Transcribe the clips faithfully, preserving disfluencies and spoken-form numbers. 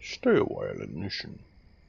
Stay a while and listen.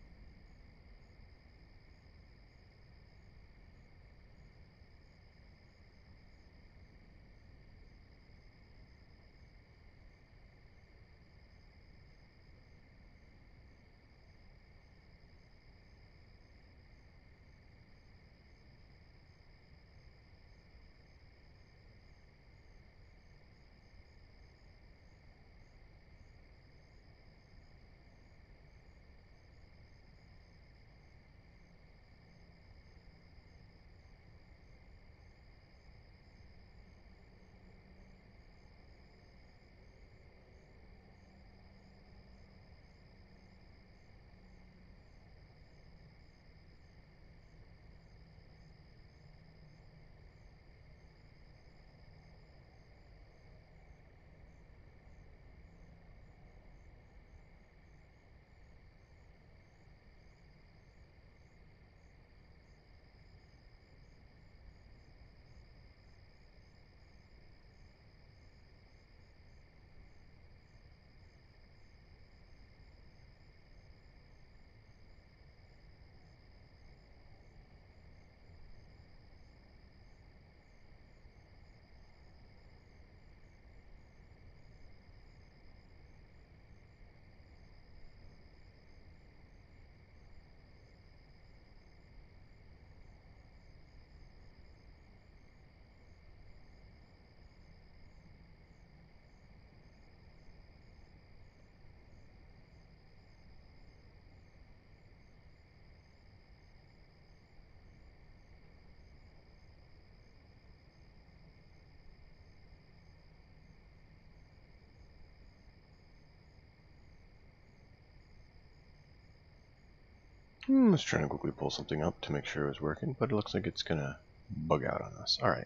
Hmm, I was trying to quickly pull something up to make sure it was working, but it looks like it's gonna bug out on us. Alright.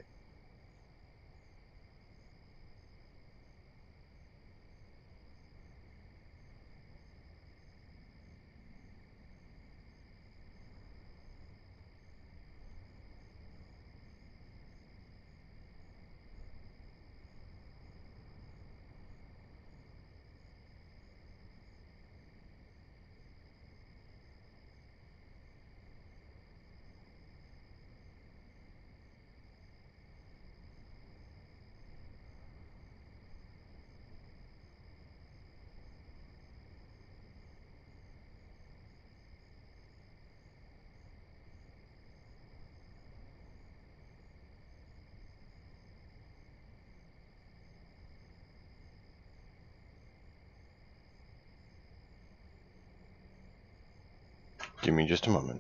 Give me just a moment.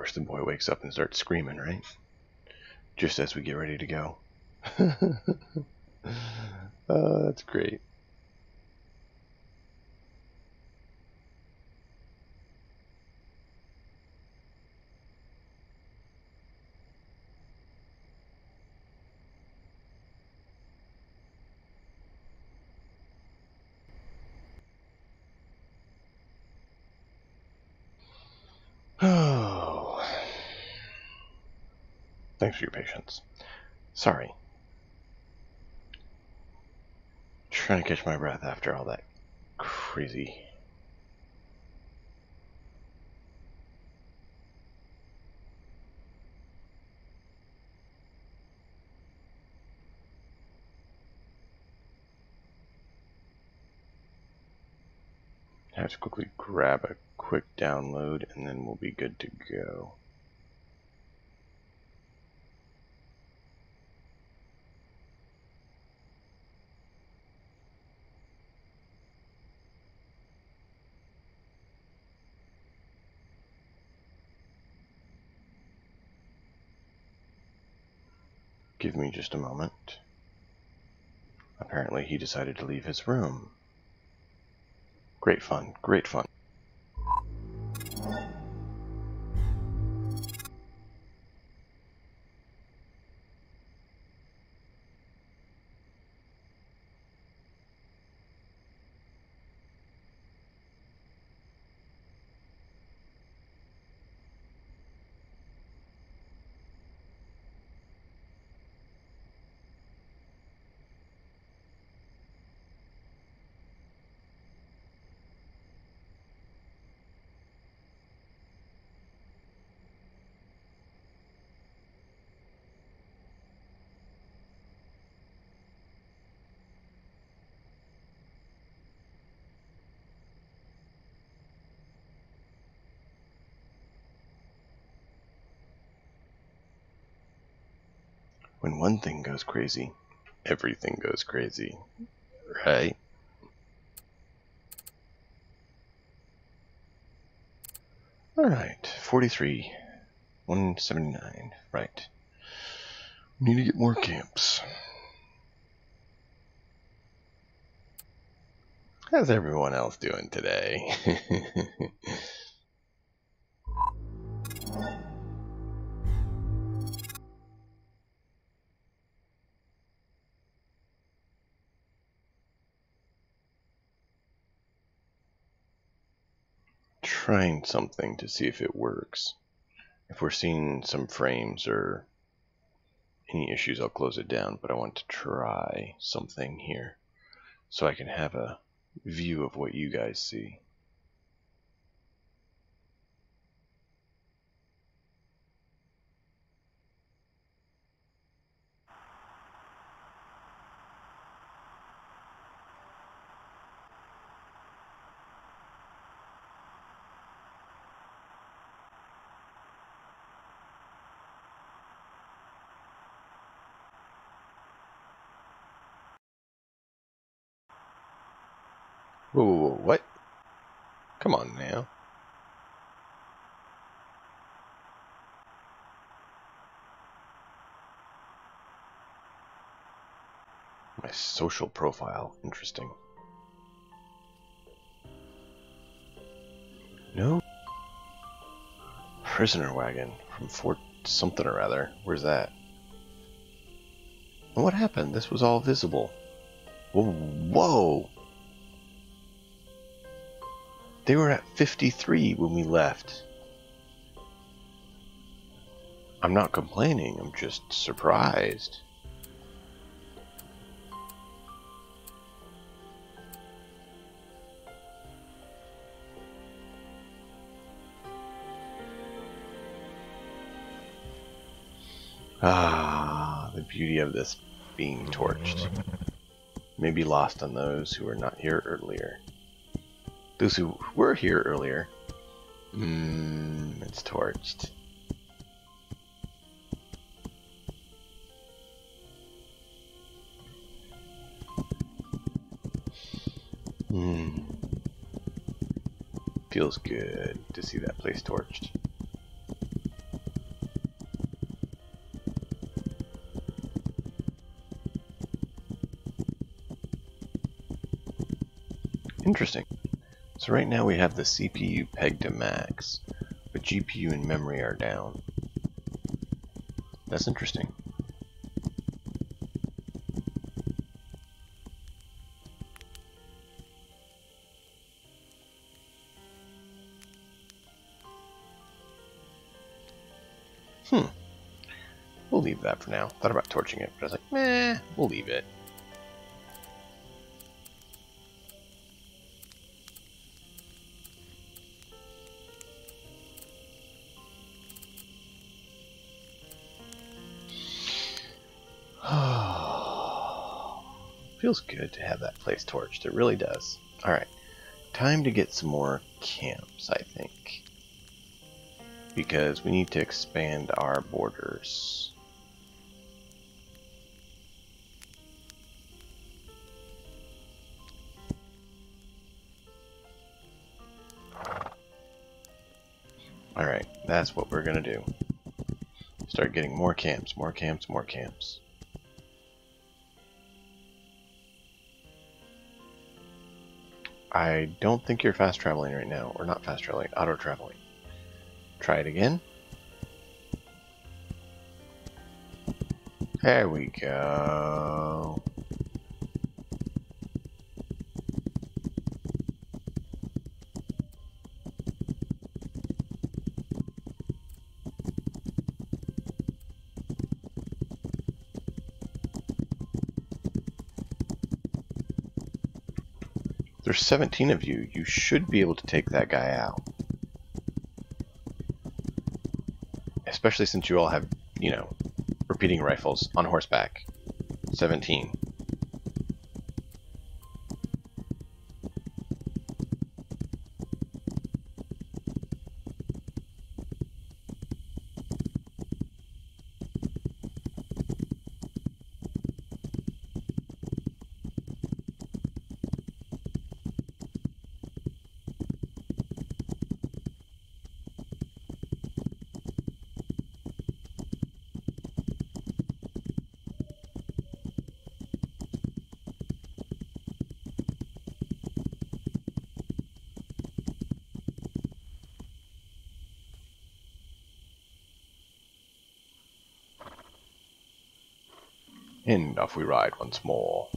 course, the boy wakes up and starts screaming, right? Just as we get ready to go. Oh, that's great. Oh. Thanks for your patience. Sorry. Trying to catch my breath after all that crazy. I have to quickly grab a quick download and then we'll be good to go. Give me just a moment. Apparently he decided to leave his room. Great fun, great fun. When one thing goes crazy, everything goes crazy, right? Alright, forty-three, one seventy-nine, right. We need to get more camps. How's everyone else doing today? Trying something to see if it works. If we're seeing some frames or any issues, I'll close it down, but I want to try something here so I can have a view of what you guys see. Whoa, whoa, whoa, what? Come on now. My social profile, interesting. No? Prisoner wagon from Fort something or other. Where's that? What happened? This was all visible. Whoa! Whoa. They were at fifty-three when we left. I'm not complaining, I'm just surprised. Ah, the beauty of this being torched. Maybe lost on those who were not here earlier. Those who were here earlier. Mmm, it's torched. Mmm. Feels good to see that place torched. Interesting. So right now we have the C P U pegged to max, but G P U and memory are down. That's interesting. Hmm. We'll leave that for now. Thought about torching it, but I was like, meh, we'll leave it. Feels good to have that place torched. It really does. Alright. Time to get some more camps, I think. Because we need to expand our borders. Alright, that's what we're gonna do. Start getting more camps, more camps, more camps. I don't think you're fast traveling right now. Or not fast traveling, auto traveling. Try it again. There we go. There's seventeen of you. You should be able to take that guy out. Especially since you all have, you know, repeating rifles on horseback. seventeen. And off we ride once more.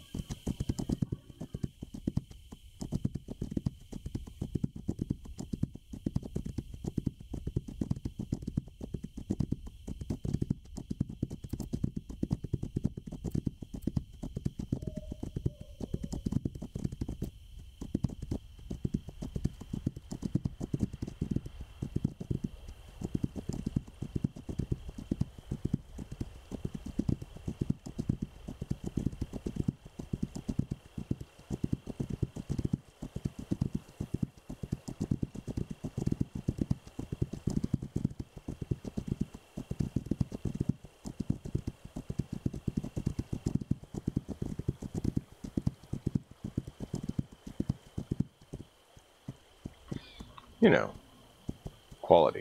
You know, quality.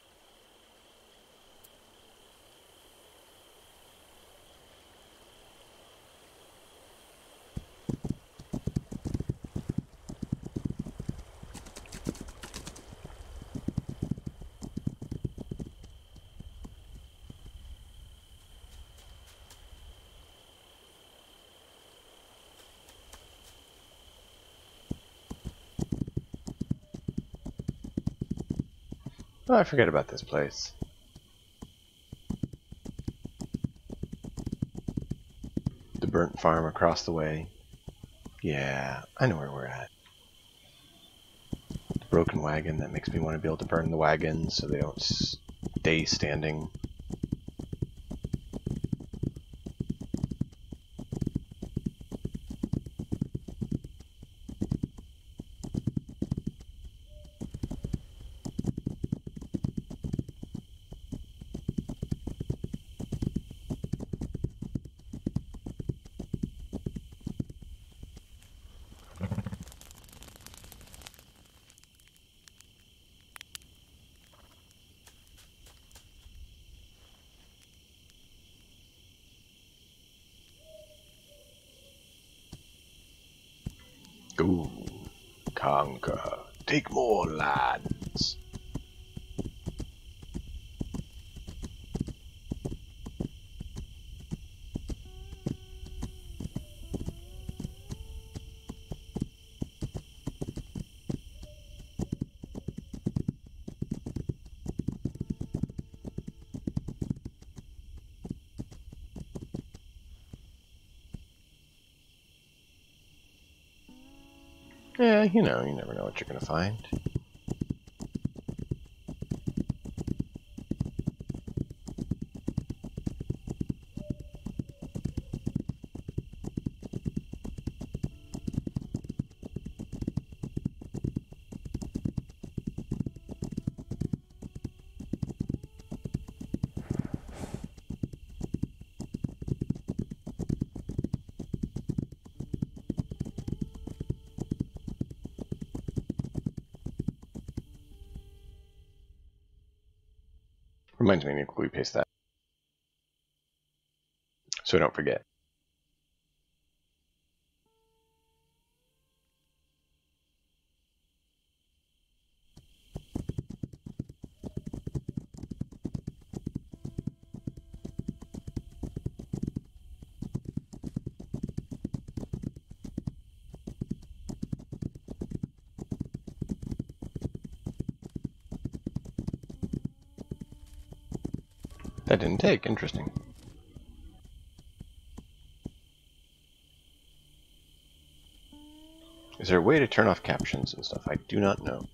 Oh, I forget about this place. The burnt farm across the way. Yeah, I know where we're at. The broken wagon that makes me want to be able to burn the wagons so they don't stay standing. Ooh. conquer. Take more lands. Yeah, you know, you never know what you're going to find. Reminds me, I need to quickly paste that so I don't forget. That didn't take. Interesting. Is there a way to turn off captions and stuff? I do not know.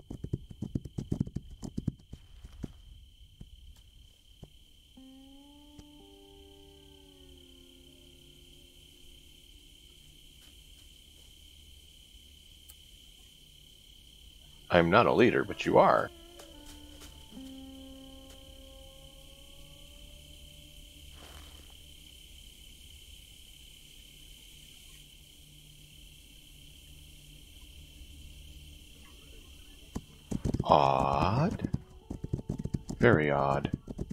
I'm not a leader, but you are. Odd. Very odd.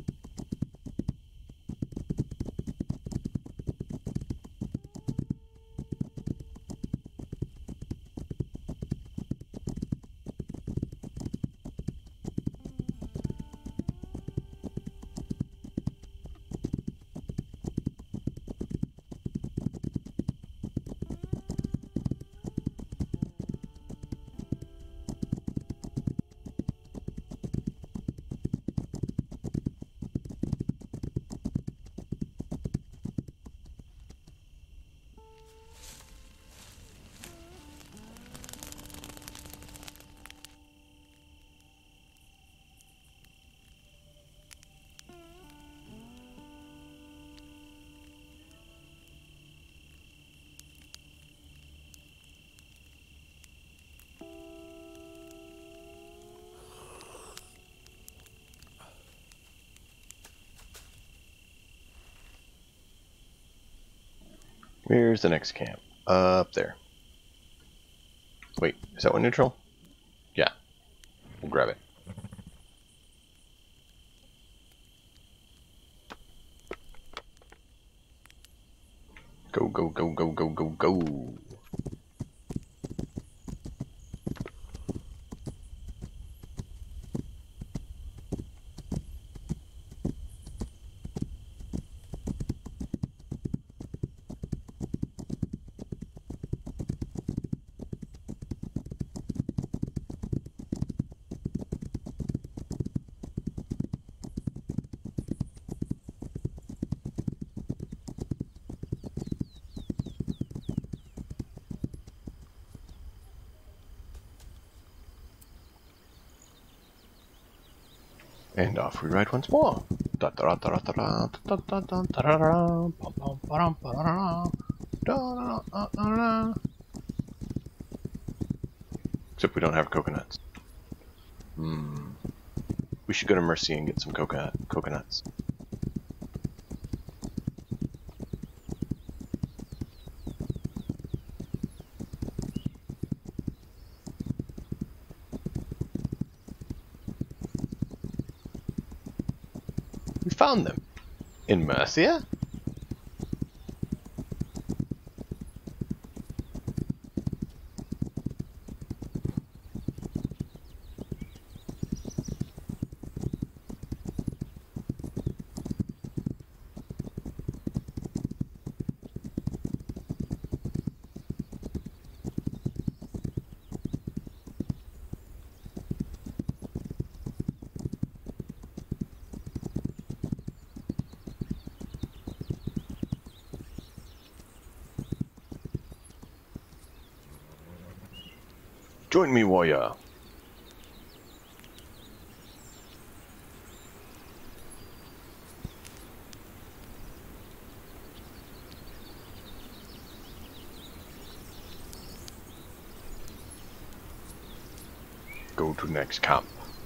Where's the next camp? Up there. Wait, is that one neutral? Yeah. We'll grab it. Go, go, go, go, go, go, go. And off we ride once more. Except we don't have coconuts. Hmm. We should go to Mercy and get some coconut coconuts. We found them. In Mercia? Join me, warrior. Go to next camp.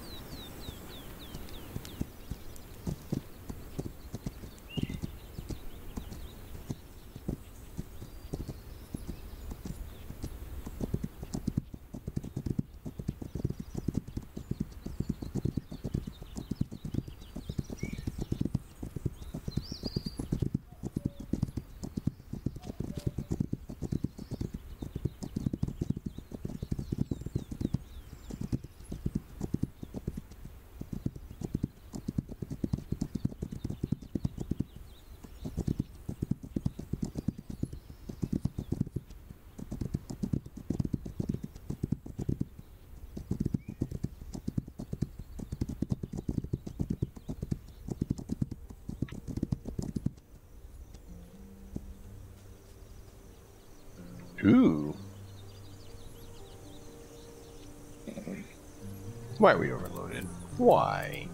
Ooh. Why are we overloaded? Why?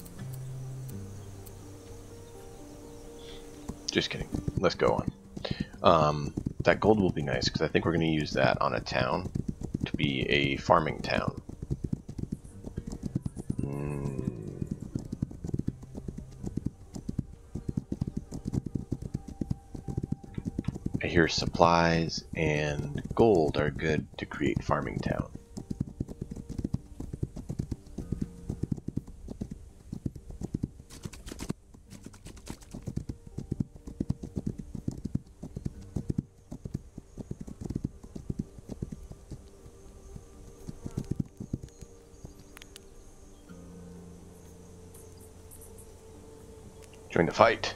Just kidding. Let's go on. Um, that gold will be nice because I think we're going to use that on a town to be a farming town. Mm. I hear supplies and gold are good to create farming town. Join the fight.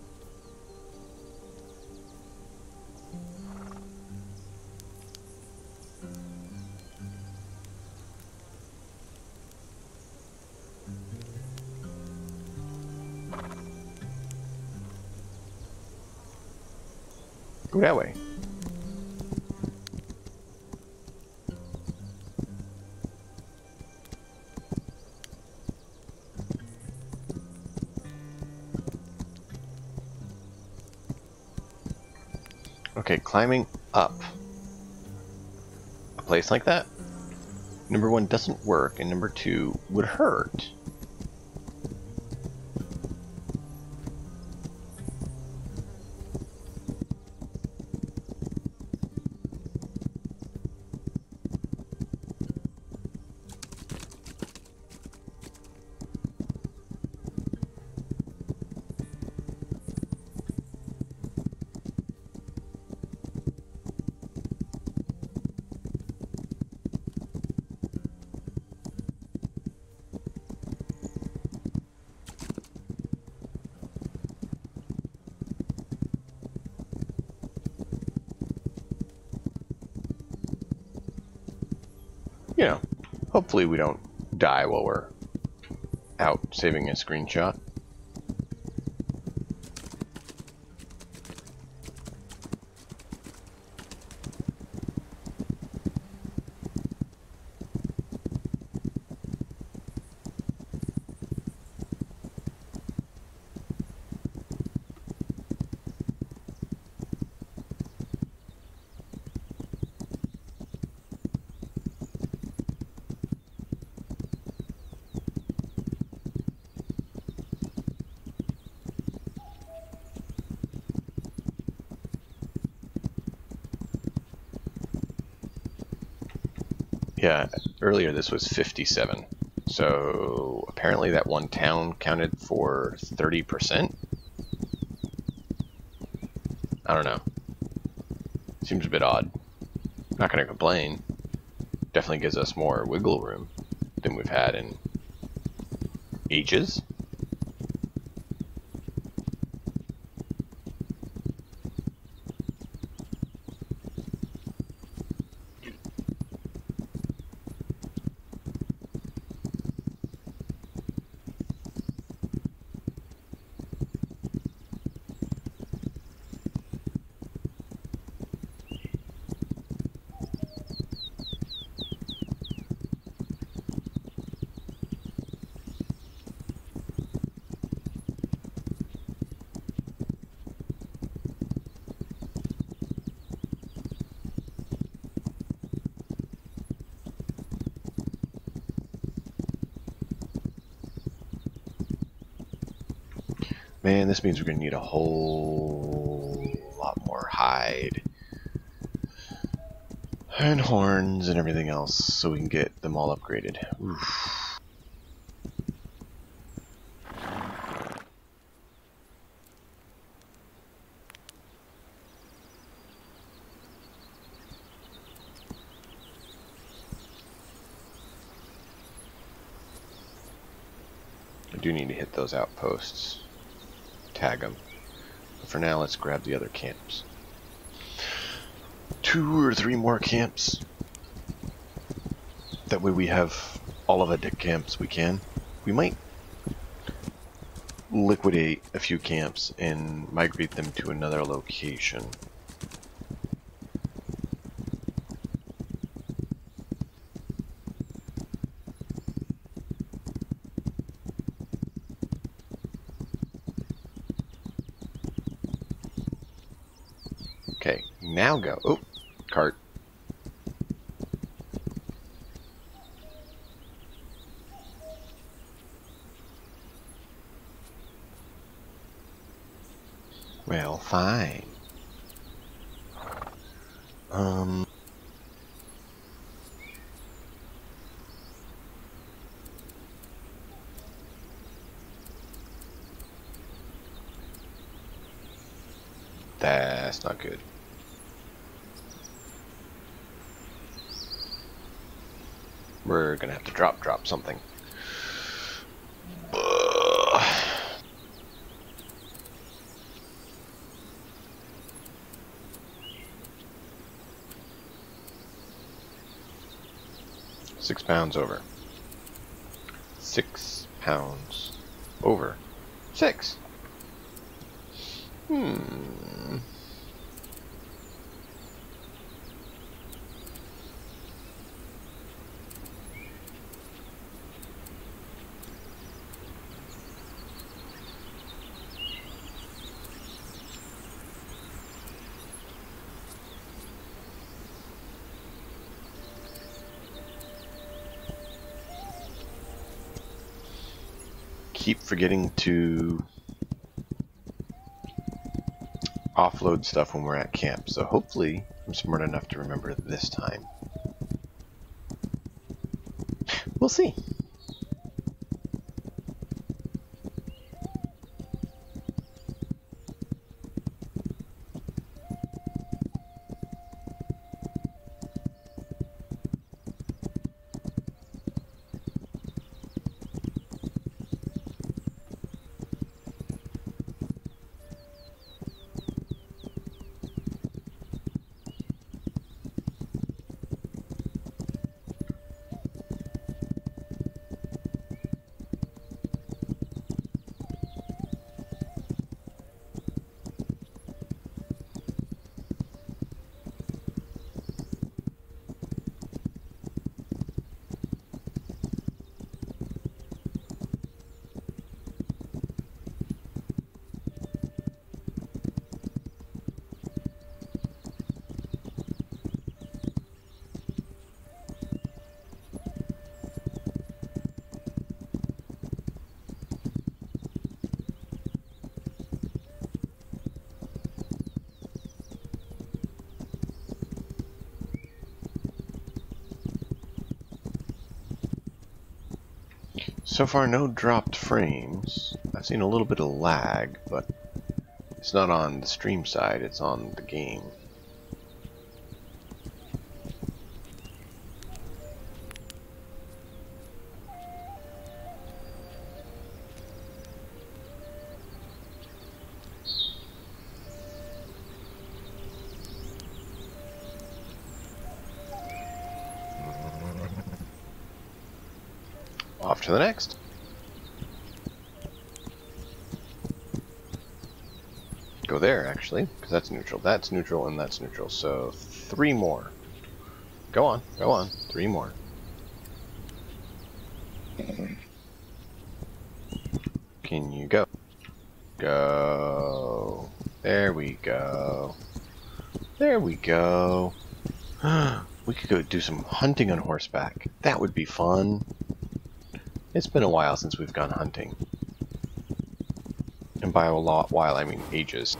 Go that way. Okay, climbing up a place like that, number one, doesn't work, and number two, would hurt. You know, hopefully we don't die while we're out saving a screenshot. Yeah, earlier this was fifty-seven. So apparently that one town counted for thirty percent? I don't know. Seems a bit odd. Not gonna complain. Definitely gives us more wiggle room than we've had in ages. Man, this means we're going to need a whole lot more hide. And horns and everything else so we can get them all upgraded. Oof. I do need to hit those outposts. Tag them. But for now, let's grab the other camps. Two or three more camps. That way we have all of the camps we can. We might liquidate a few camps and migrate them to another location. Okay, now go. Oh, cart. Well, fine. Um... That's not good. We're gonna have to drop drop something. Ugh. Six pounds over. Six pounds over. Six. Hmm. Keep forgetting to offload stuff when we're at camp, so hopefully I'm smart enough to remember this time. We'll see. So far, no dropped frames. I've seen a little bit of lag, but it's not on the stream side, it's on the game. Off to the next. Go there, actually, because that's neutral. That's neutral, and that's neutral. So, three more. Go on, go on. Three more. Can you go? Go. There we go. There we go. We could go do some hunting on horseback. That would be fun. It's been a while since we've gone hunting. And by a lot while, I mean ages.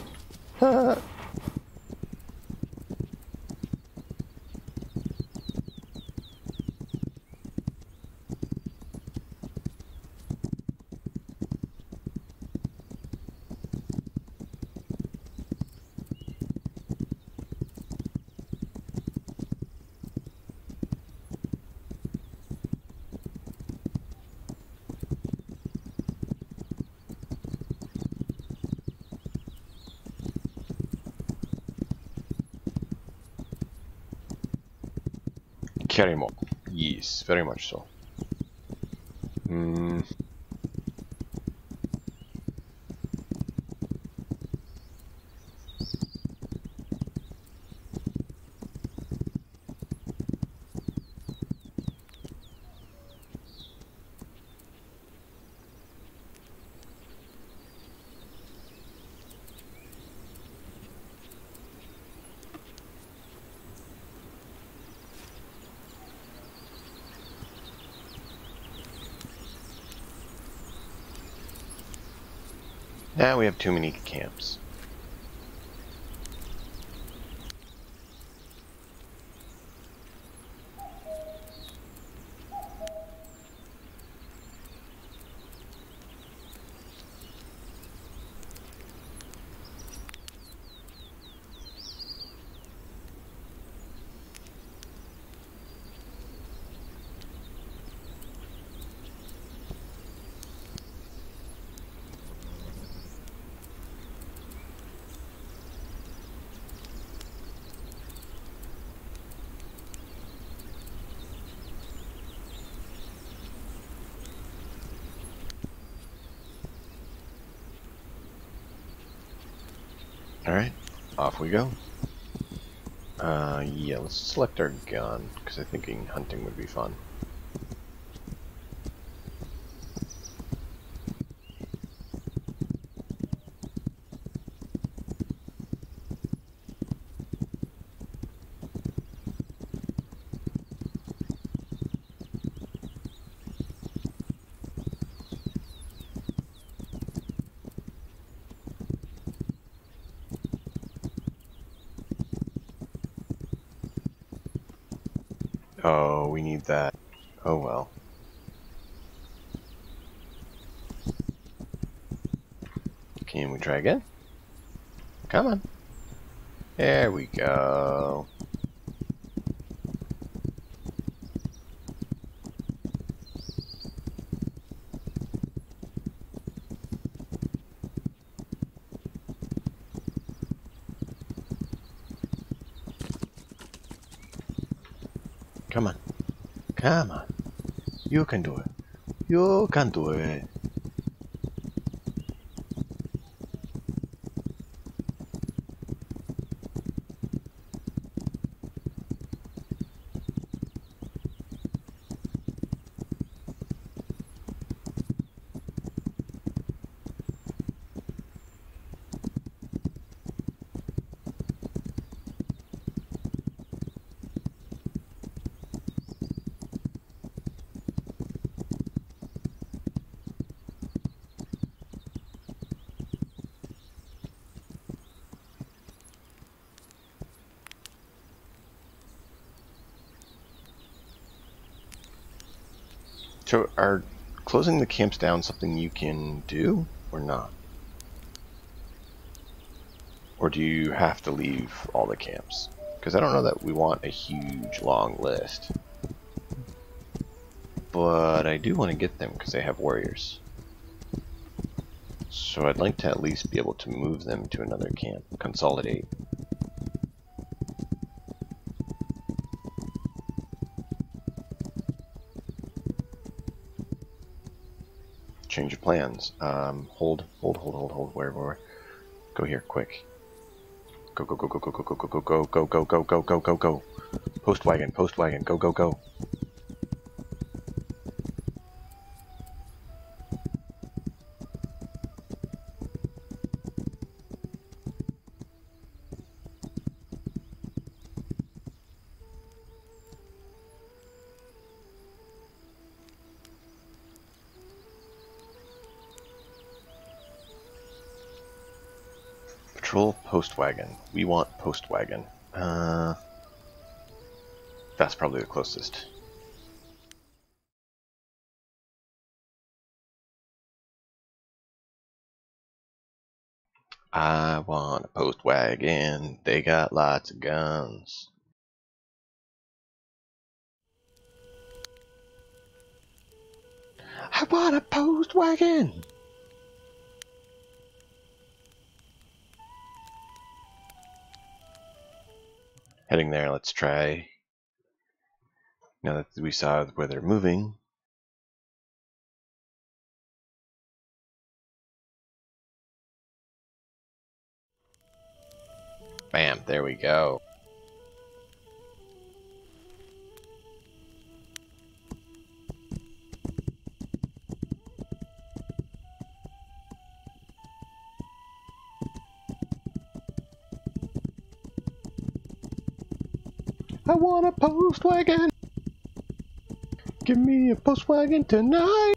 Carimo. Yes, very much so. Hmm. Now we have too many camps. Alright, off we go. Uh, yeah, let's select our gun, because I think hunting would be fun. Oh, we need that. Oh well. Can we try again? Come on. There we go. Come on. Come on. You can do it. You can do it. So, are closing the camps down something you can do, or not? Or do you have to leave all the camps? Because I don't know that we want a huge, long list. But I do want to get them, because they have warriors. So I'd like to at least be able to move them to another camp. Consolidate. Change of plans. Um, hold, hold, hold, hold, hold. Where, where? Go here, quick. Go, go, go, go, go, go, go, go, go, go, go, go, go, go, go, go. Post wagon, post wagon, go, go, go. Patrol post wagon. We want post wagon. Uh, that's probably the closest. I want a post wagon. They got lots of guns. I want a post wagon. Heading there, let's try. Now that we saw where they're moving. Bam, there we go. I want a post wagon. Give me a post wagon tonight.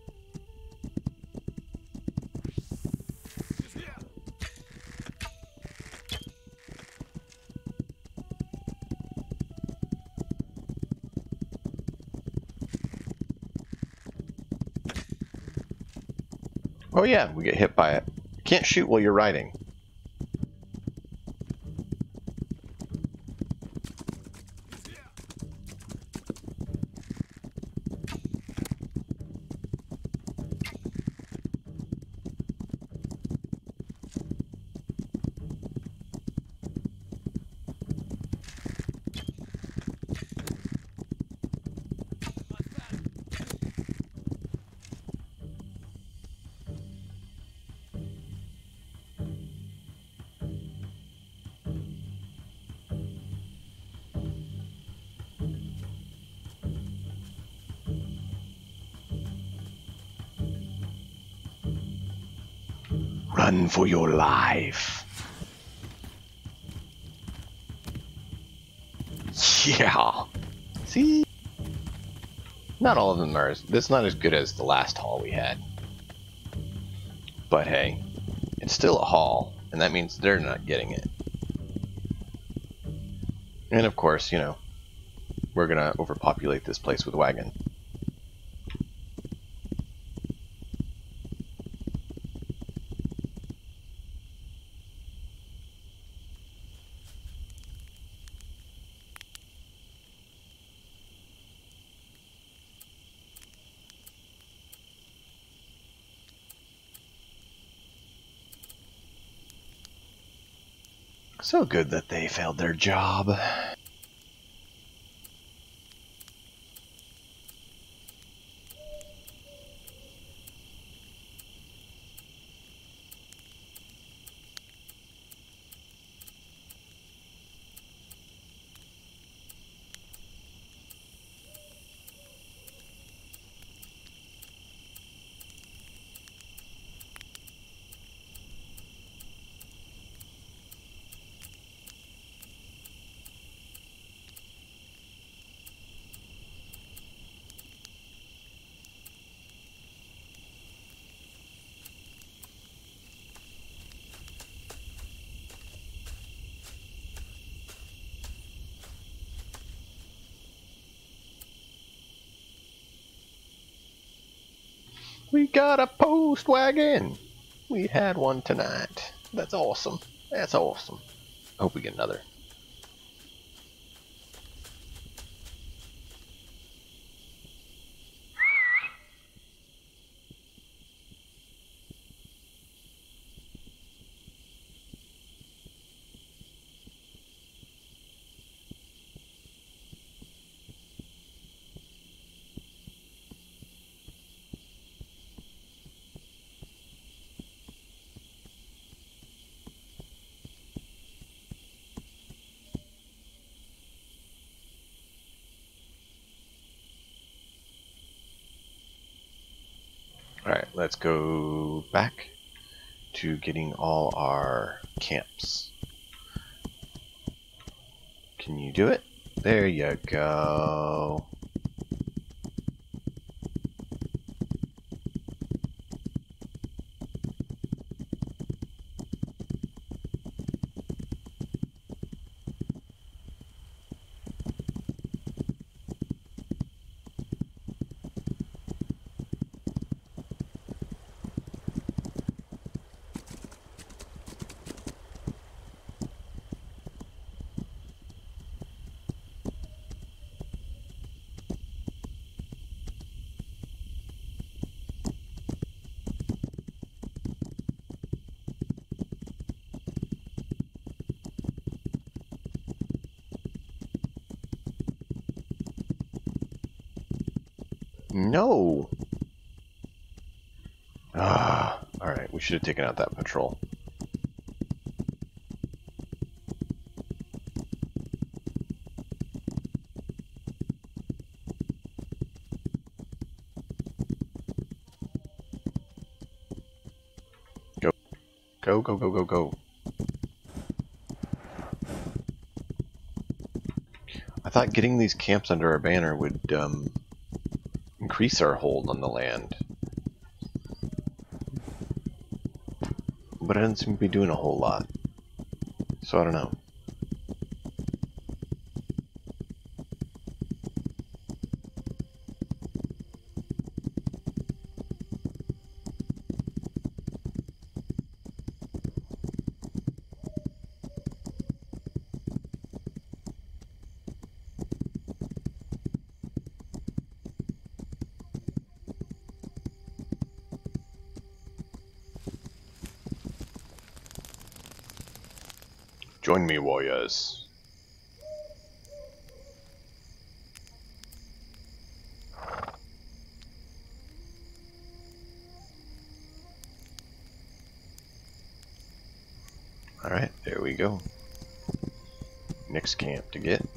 Oh yeah, we get hit by it. You can't shoot while you're riding. Run for your life. Yeah. See? Not all of them are as, that's not as good as the last haul we had. But hey, it's still a haul, and that means they're not getting it. And of course, you know, we're gonna overpopulate this place with wagon. So good that they failed their job. We got a post wagon. We had one tonight. That's awesome. That's awesome. I hope we get another. Alright, let's go back to getting all our camps. Can you do it? There you go. No! Ah, alright, we should have taken out that patrol. Go. Go, go, go, go, go. I thought getting these camps under our banner would um, increase our hold on the land. But it doesn't seem to be doing a whole lot. So I don't know. Join me, warriors. Alright, there we go. Next camp to get.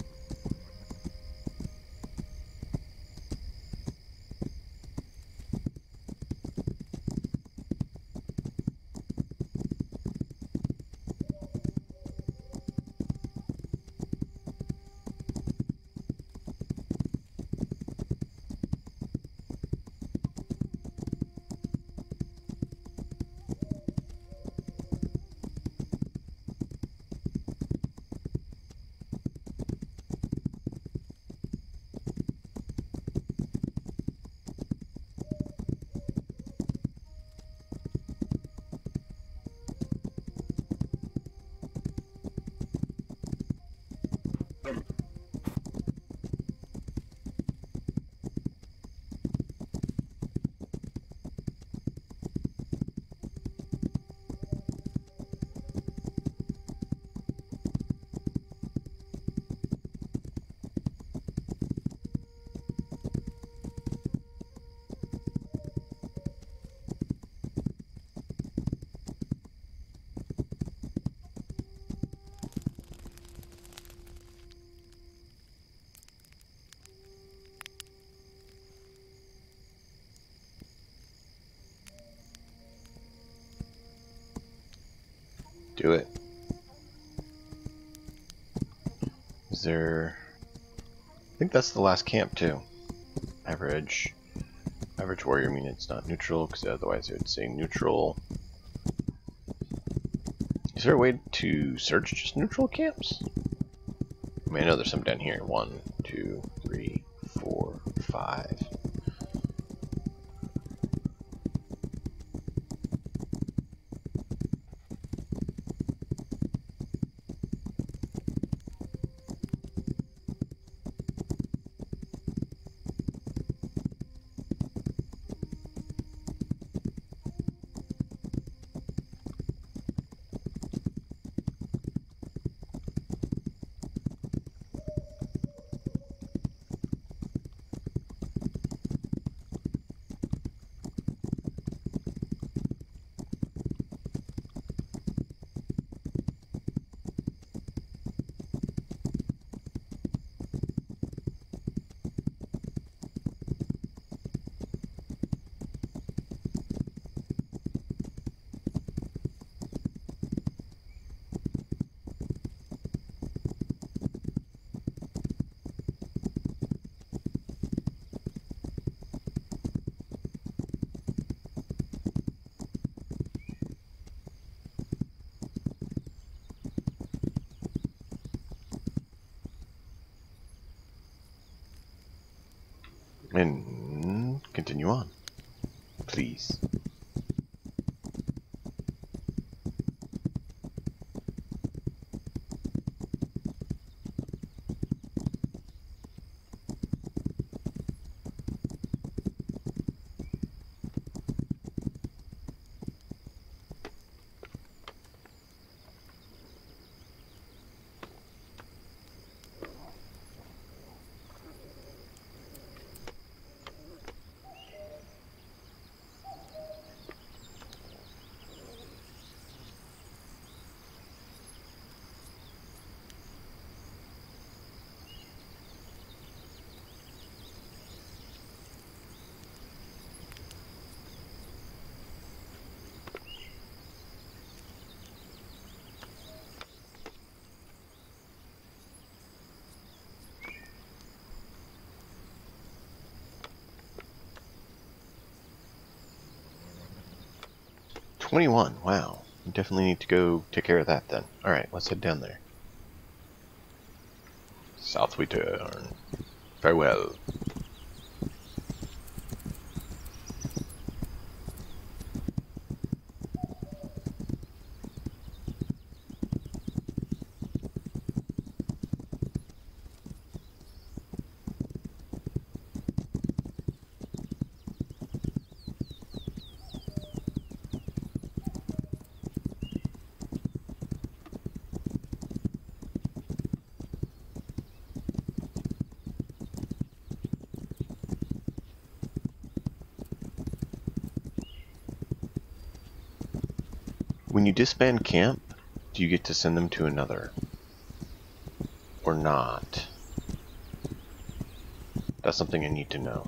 Do it. Is there... I think that's the last camp too. Average. Average warrior, I mean it's not neutral, because otherwise it would say neutral. Is there a way to search just neutral camps? I mean, I know there's some down here. One, two, three, four, five. And continue on, please. twenty-one, wow. We definitely need to go take care of that then. Alright, let's head down there. South we turn. Farewell. When you disband camp, do you get to send them to another? Or not? That's something I need to know.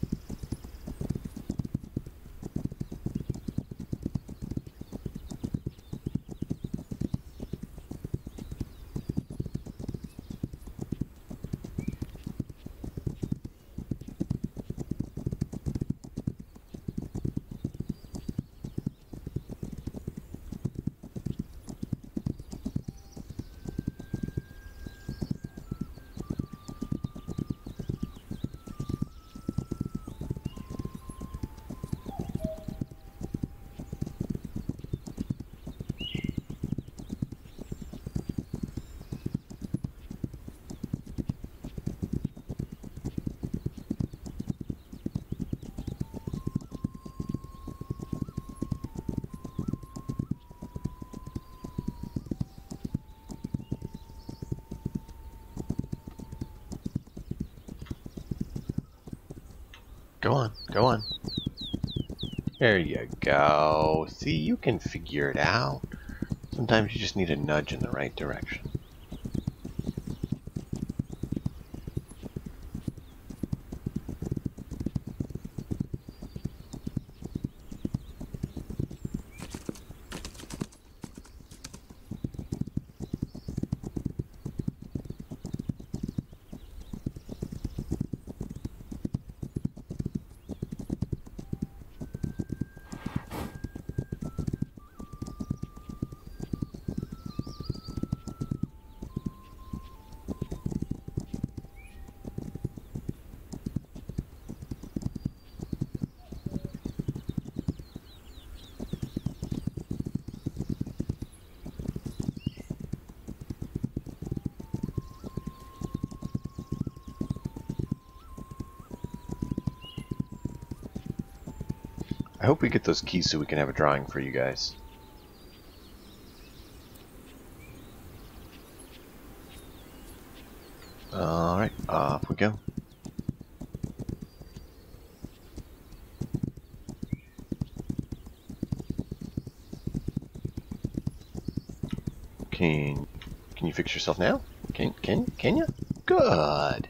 Go on, go on. There you go. See, you can figure it out. Sometimes you just need a nudge in the right direction. I hope we get those keys so we can have a drawing for you guys. Alright, off we go. Can can you fix yourself now? Can can can you? Good.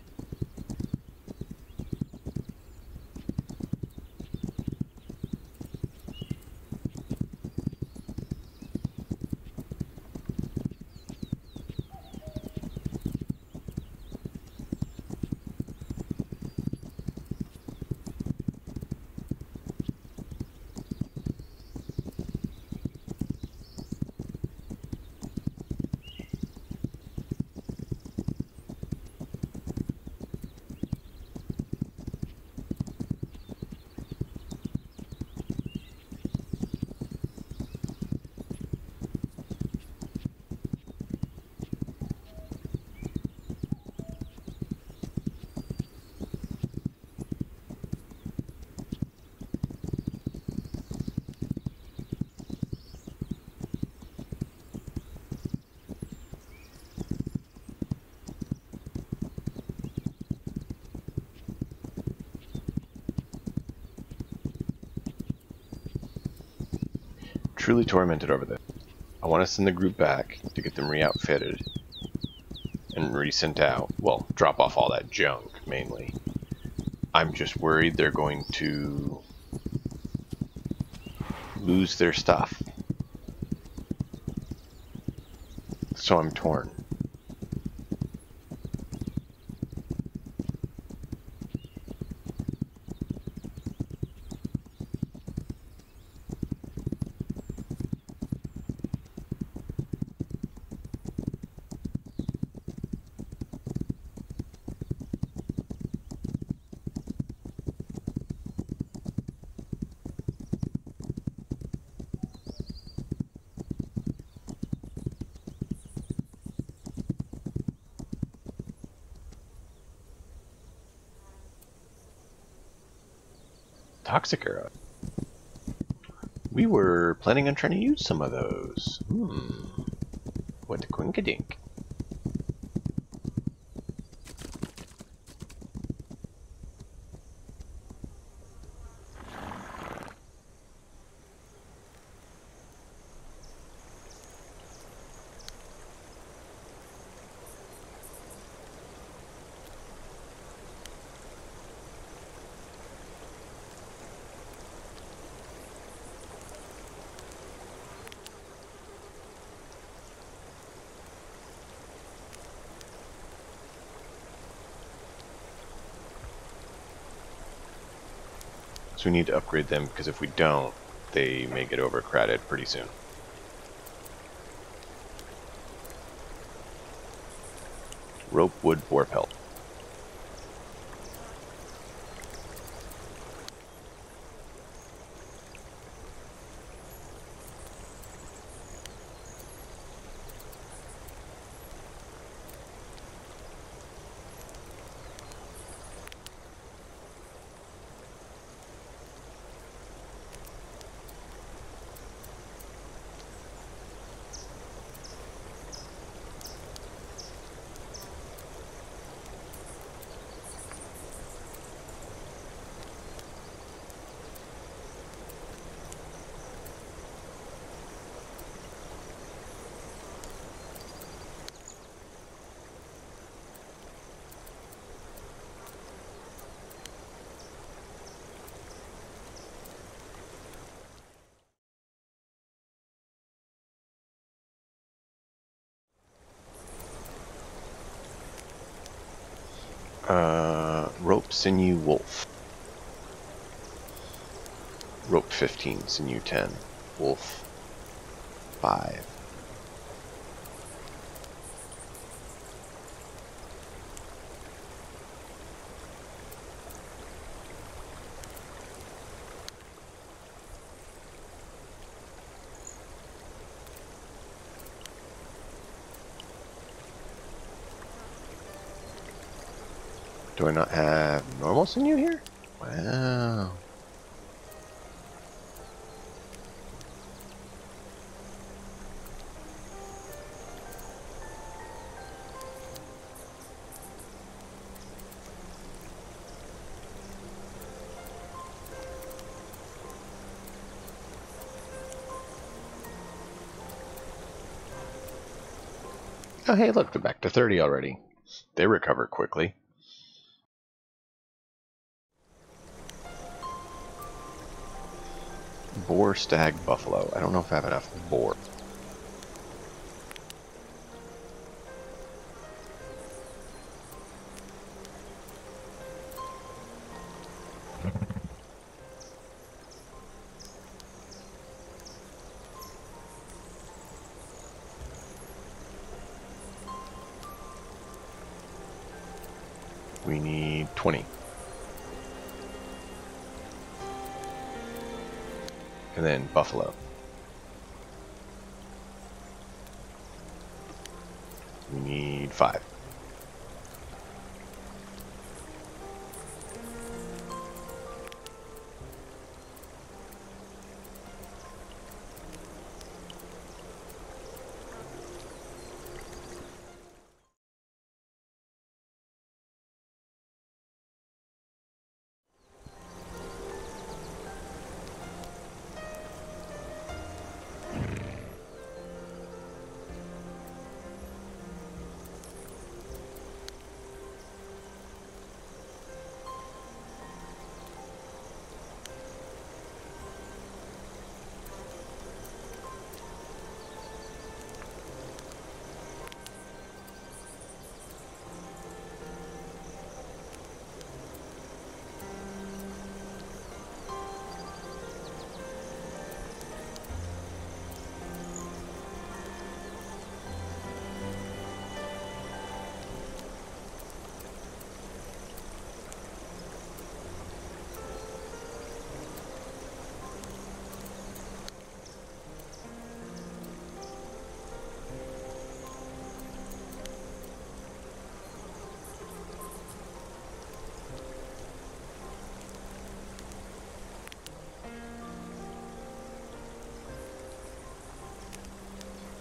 Truly tormented over this. I want to send the group back to get them re-outfitted and re-sent out. Well, drop off all that junk, mainly. I'm just worried they're going to lose their stuff. So I'm torn. Toxic arrow. We were planning on trying to use some of those. Hmm. What the quinkadink? So we need to upgrade them, because if we don't, they may get overcrowded pretty soon. Rope, wood, boar pelt. Uh, rope, sinew, wolf. Rope fifteen, sinew ten, wolf five. Do I not have normal sinew here? Wow. Oh hey, look, they're back to thirty already. They recover quickly. Boar, stag, buffalo. I don't know if I have enough boar. We need twenty. And then buffalo. We need five.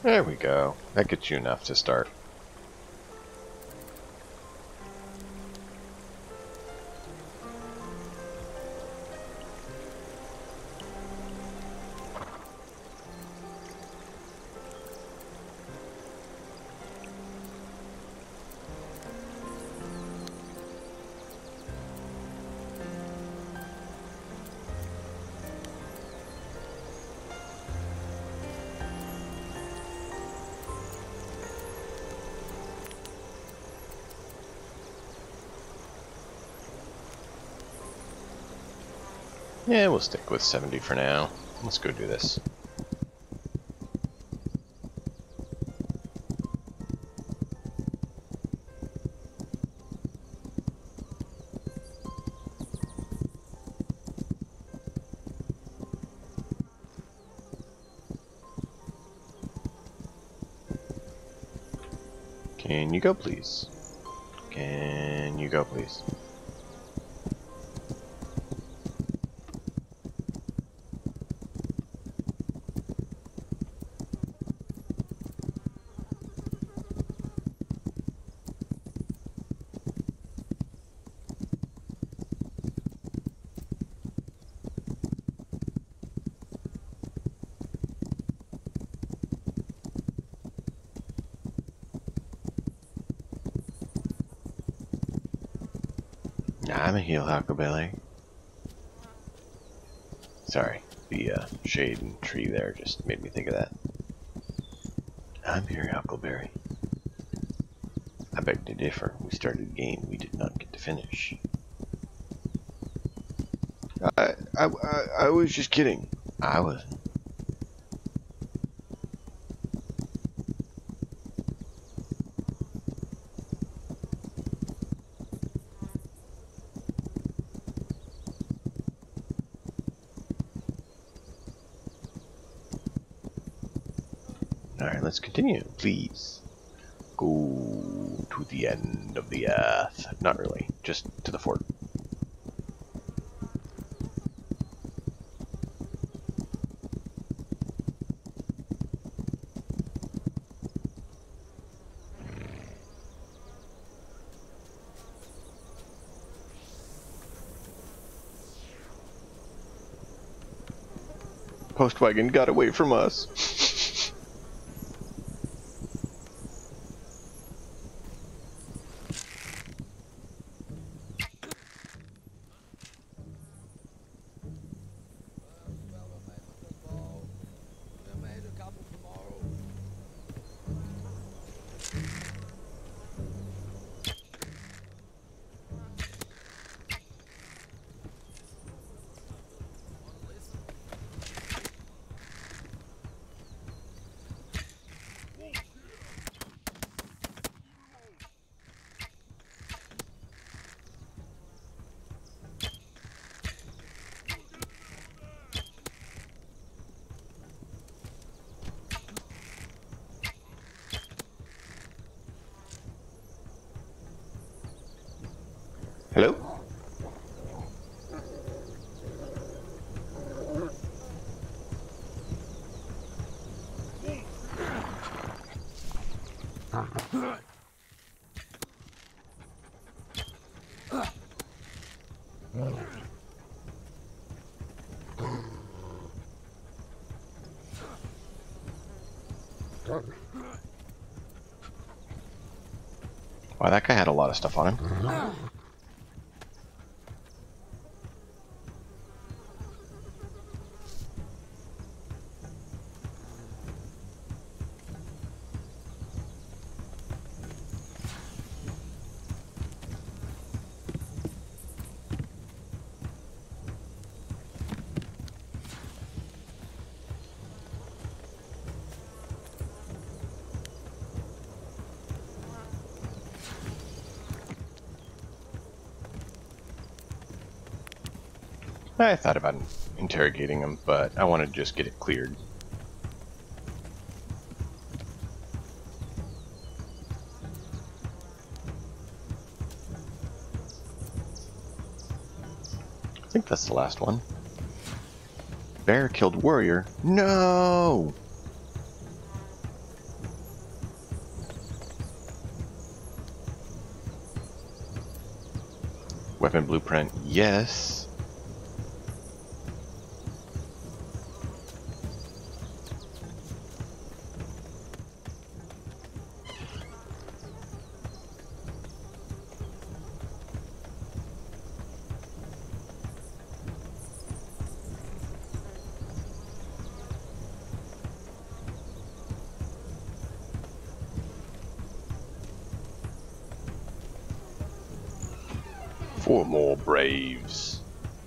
There we go. That gets you enough to start. Yeah, we'll stick with seventy for now. Let's go do this. Can you go, please? Can you go, please? I'm a heel, Huckleberry. Sorry, the uh, shade and tree there just made me think of that. I'm here, Huckleberry. I beg to differ. We started a game we did not get to finish. I, I, I, I was just kidding. I wasn't. Alright, let's continue, please. Go to the end of the earth. Not really, just to the fort. Postwagon got away from us. Hello? Wow, that guy had a lot of stuff on him. I thought about interrogating him, but I wanted to just get it cleared. I think that's the last one. Bear killed warrior? No! Weapon blueprint, yes. Four more Braves.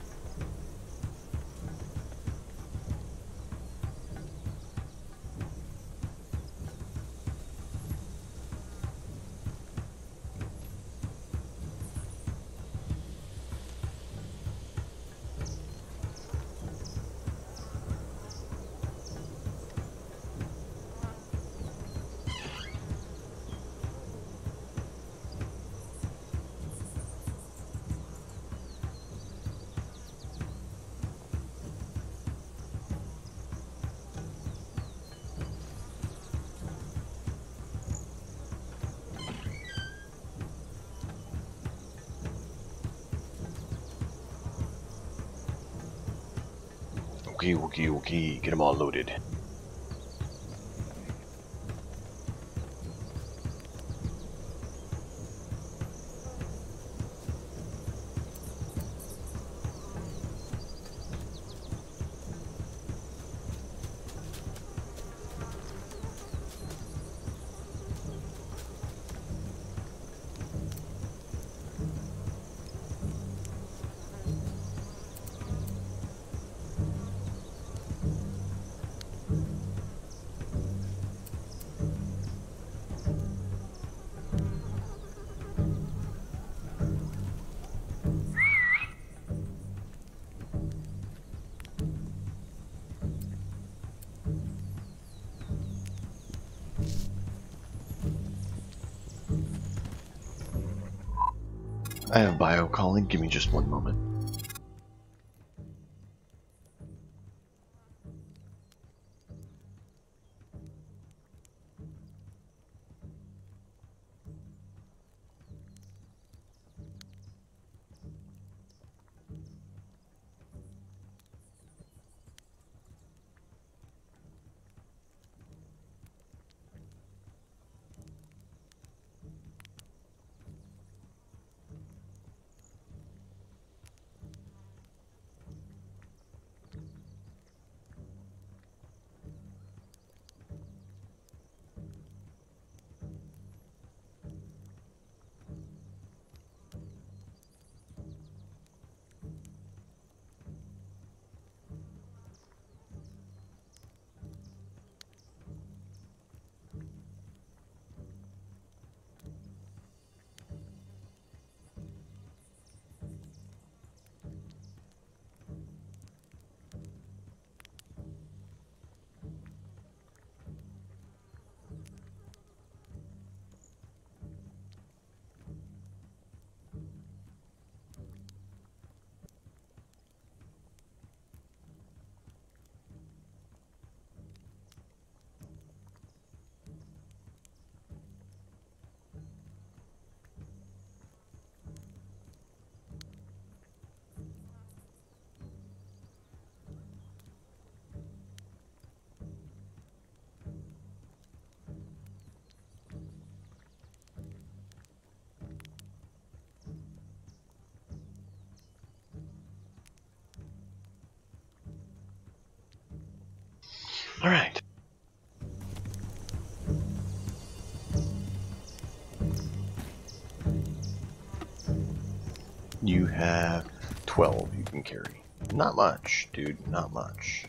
Okay, okay, okay. Get them all loaded. I have bio calling. Give me just one moment. All right. You have twelve you can carry. Not much, dude. Not much.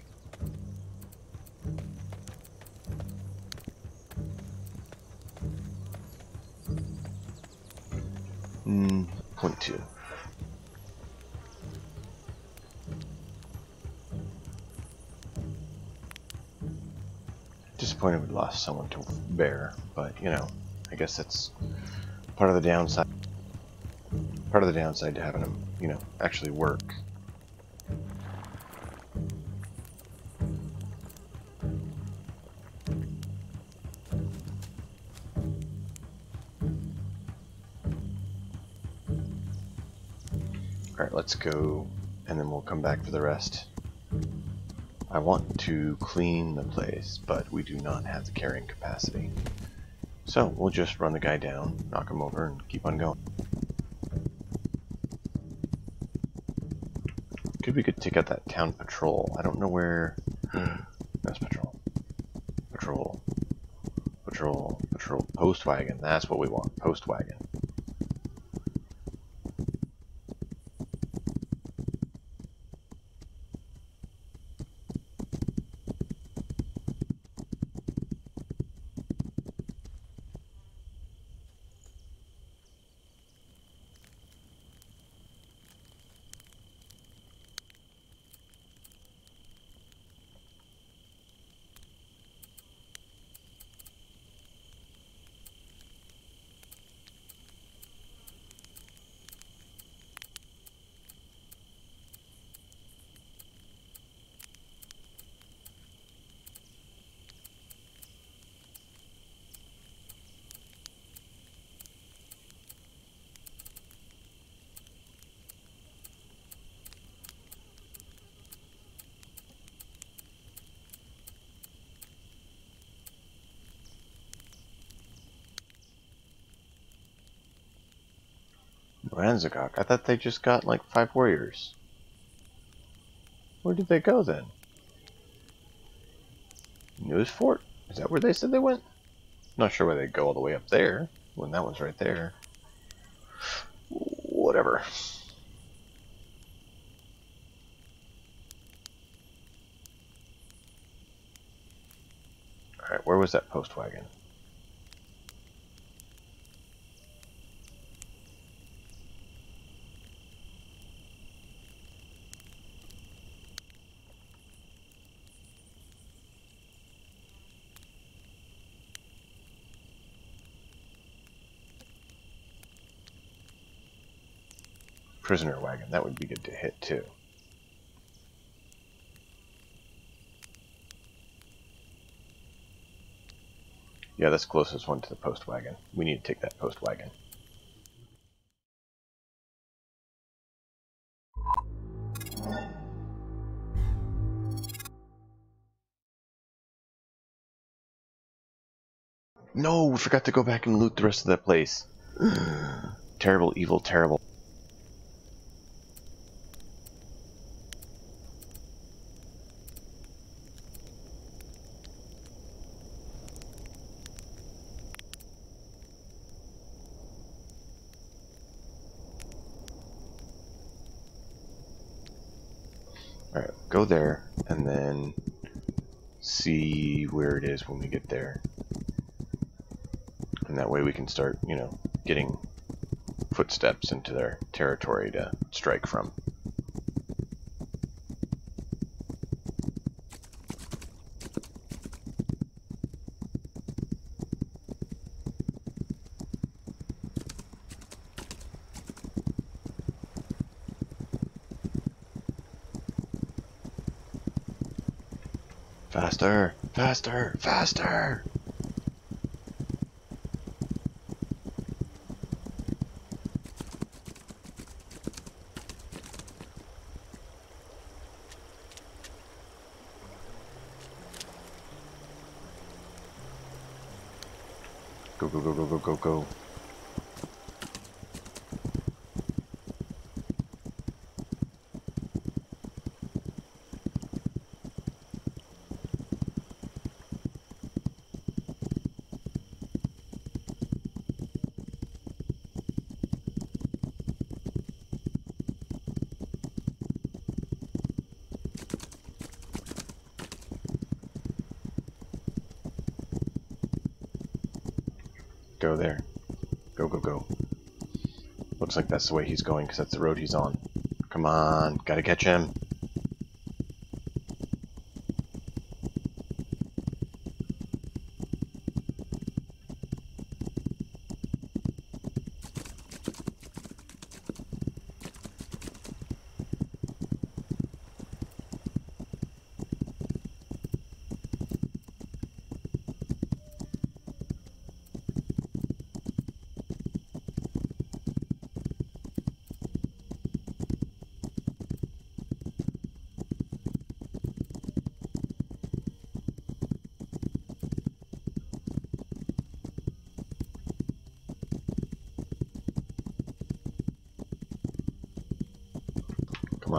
Hmm. Point two. Disappointed we lost someone to bear, but you know, I guess that's part of the downside. Part of the downside to having them, you know, actually work. Alright, let's go, and then we'll come back for the rest. I want to clean the place, but we do not have the carrying capacity. So, we'll just run the guy down, knock him over, and keep on going. Could we could take out that town patrol. I don't know where... That's patrol. Patrol. Patrol. Patrol. Post wagon. That's what we want. Post wagon. Ranzagok, I thought they just got like five warriors. Where did they go then? News Fort? Is that where they said they went? Not sure why they'd go all the way up there when that one's right there. Whatever. Alright, where was that post wagon? Prisoner wagon, that would be good to hit too. Yeah, that's the closest one to the post wagon. We need to take that post wagon. No, we forgot to go back and loot the rest of that place. Terrible, evil, terrible. Alright, go there, and then see where it is when we get there. And that way we can start, you know, getting footsteps into their territory to strike from. Faster! Faster! Faster! Go, go, go, go, go, go, go. Go there. Go, go, go. Looks like that's the way he's going, because that's the road he's on. Come on, gotta catch him.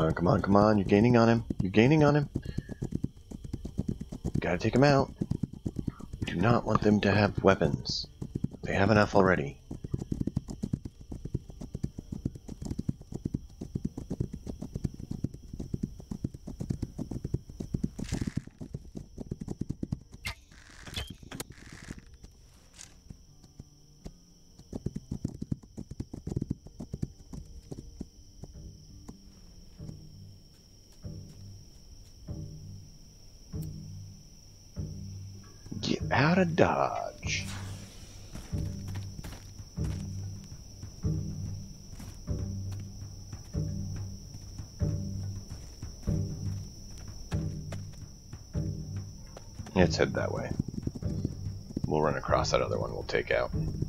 on, come on, come on. You're gaining on him. You're gaining on him. Gotta take him out. We do not want them to have weapons. They have enough already. Get out of Dodge. Let's head that way. We'll run across that other one we'll take out.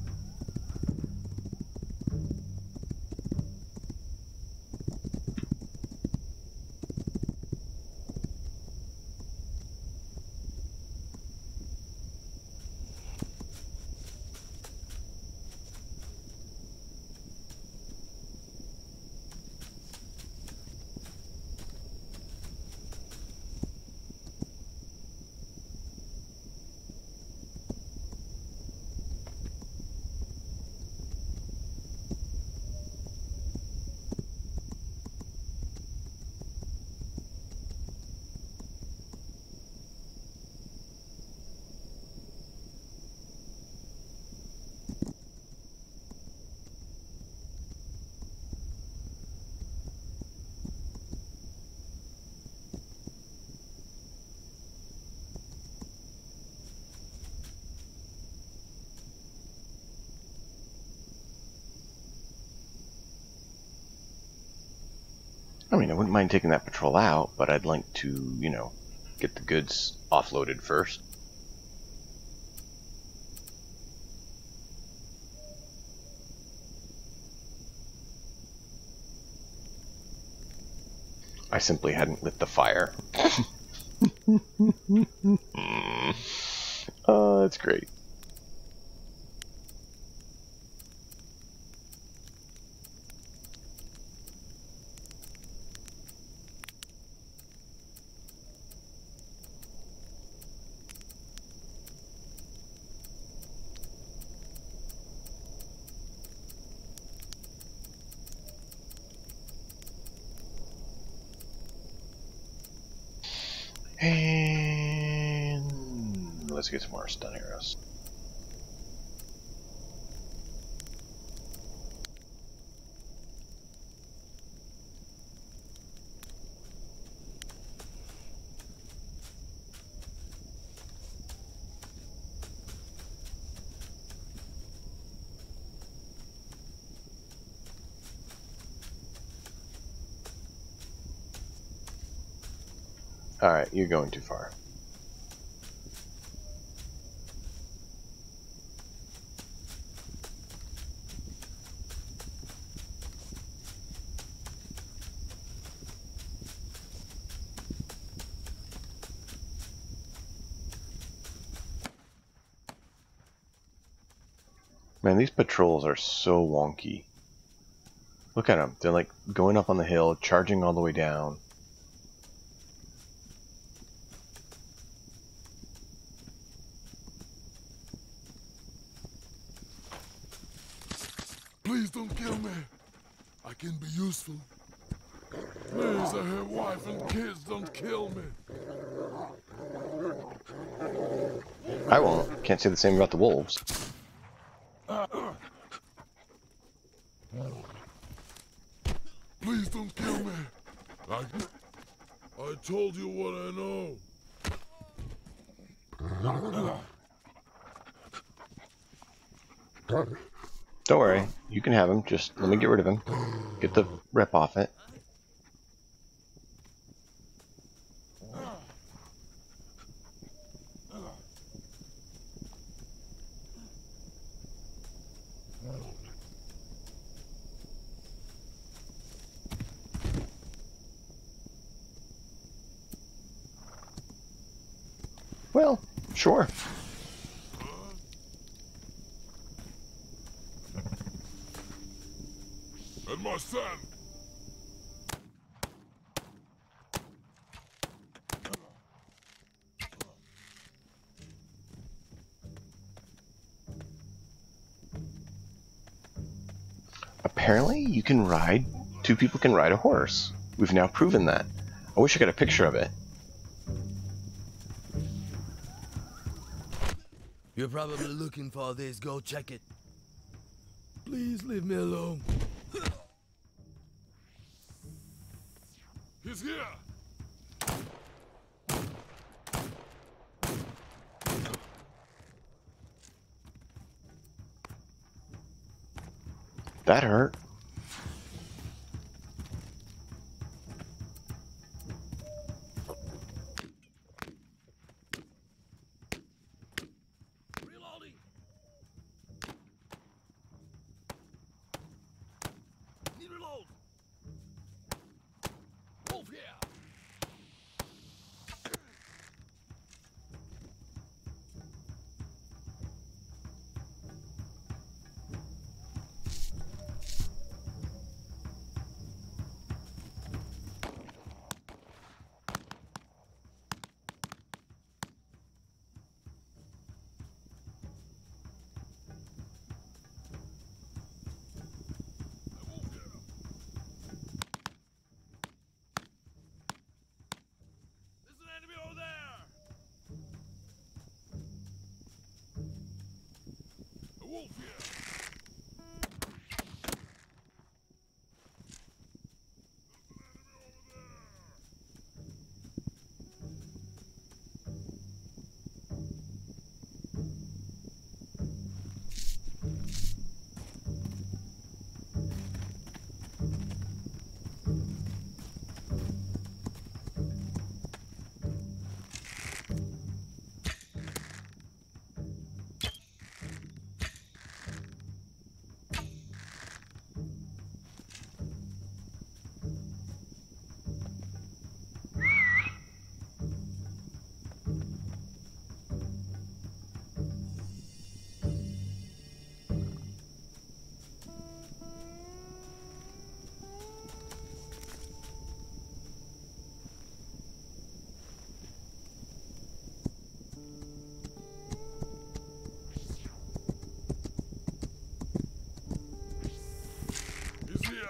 I mean, I wouldn't mind taking that patrol out, but I'd like to, you know, get the goods offloaded first. I simply hadn't lit the fire. Oh, that's great. And let's get some more stun arrows. Alright, you're going too far. Man, these patrols are so wonky. Look at them. They're like going up on the hill, charging all the way down. Please don't kill me. I can be useful. Please, I have wife and kids. Don't kill me. I won't. Can't say the same about the wolves. Please don't kill me. I, I told you what I know. Don't worry. You can have him. Just let me get rid of him. Get the rep off it. Well, sure. And my son. apparently you can ride, two people can ride a horse. We've now proven that. I wish I got a picture of it. You're probably looking for this. Go check it. Please leave me alone. He's here! That hurt. Reloading. Need reload. Wolf here. There's an enemy over there. A wolf here! He's here!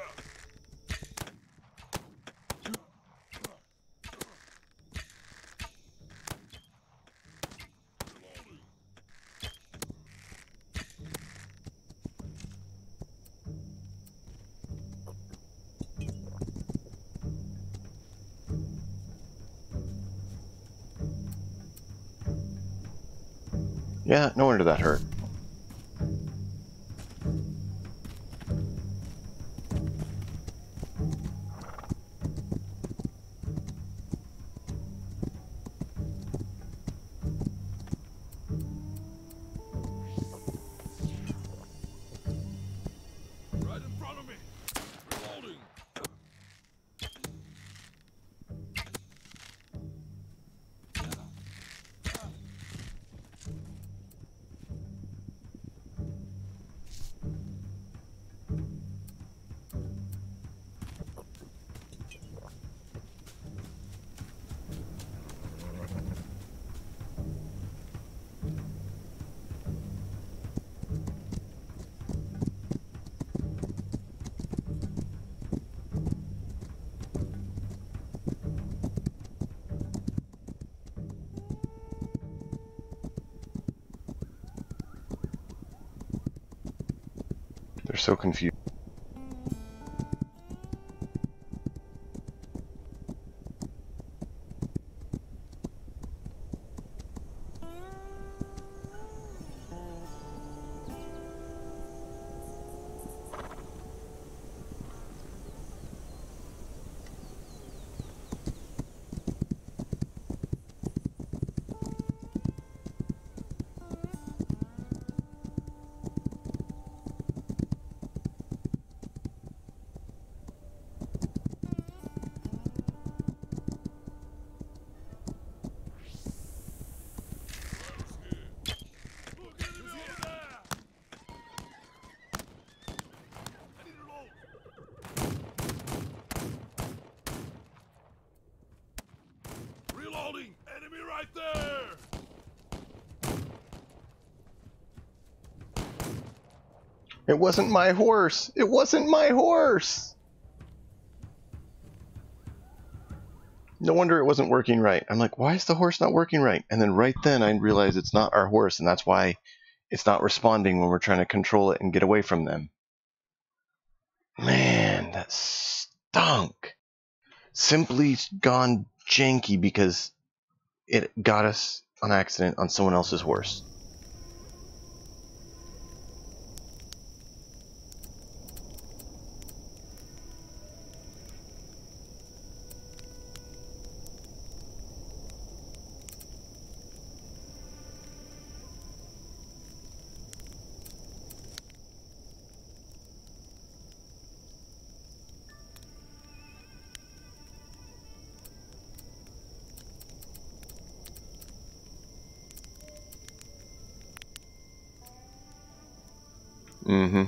Reloading! Yeah, no wonder that hurt. Right in front of me! Reloading! They're so confused. It wasn't my horse! It wasn't my horse! No wonder it wasn't working right. I'm like, why is the horse not working right? And then right then I realize it's not our horse, and that's why it's not responding when we're trying to control it and get away from them. Man, that stunk. Simply gone janky because it got us on accident on someone else's horse. Mm-hmm.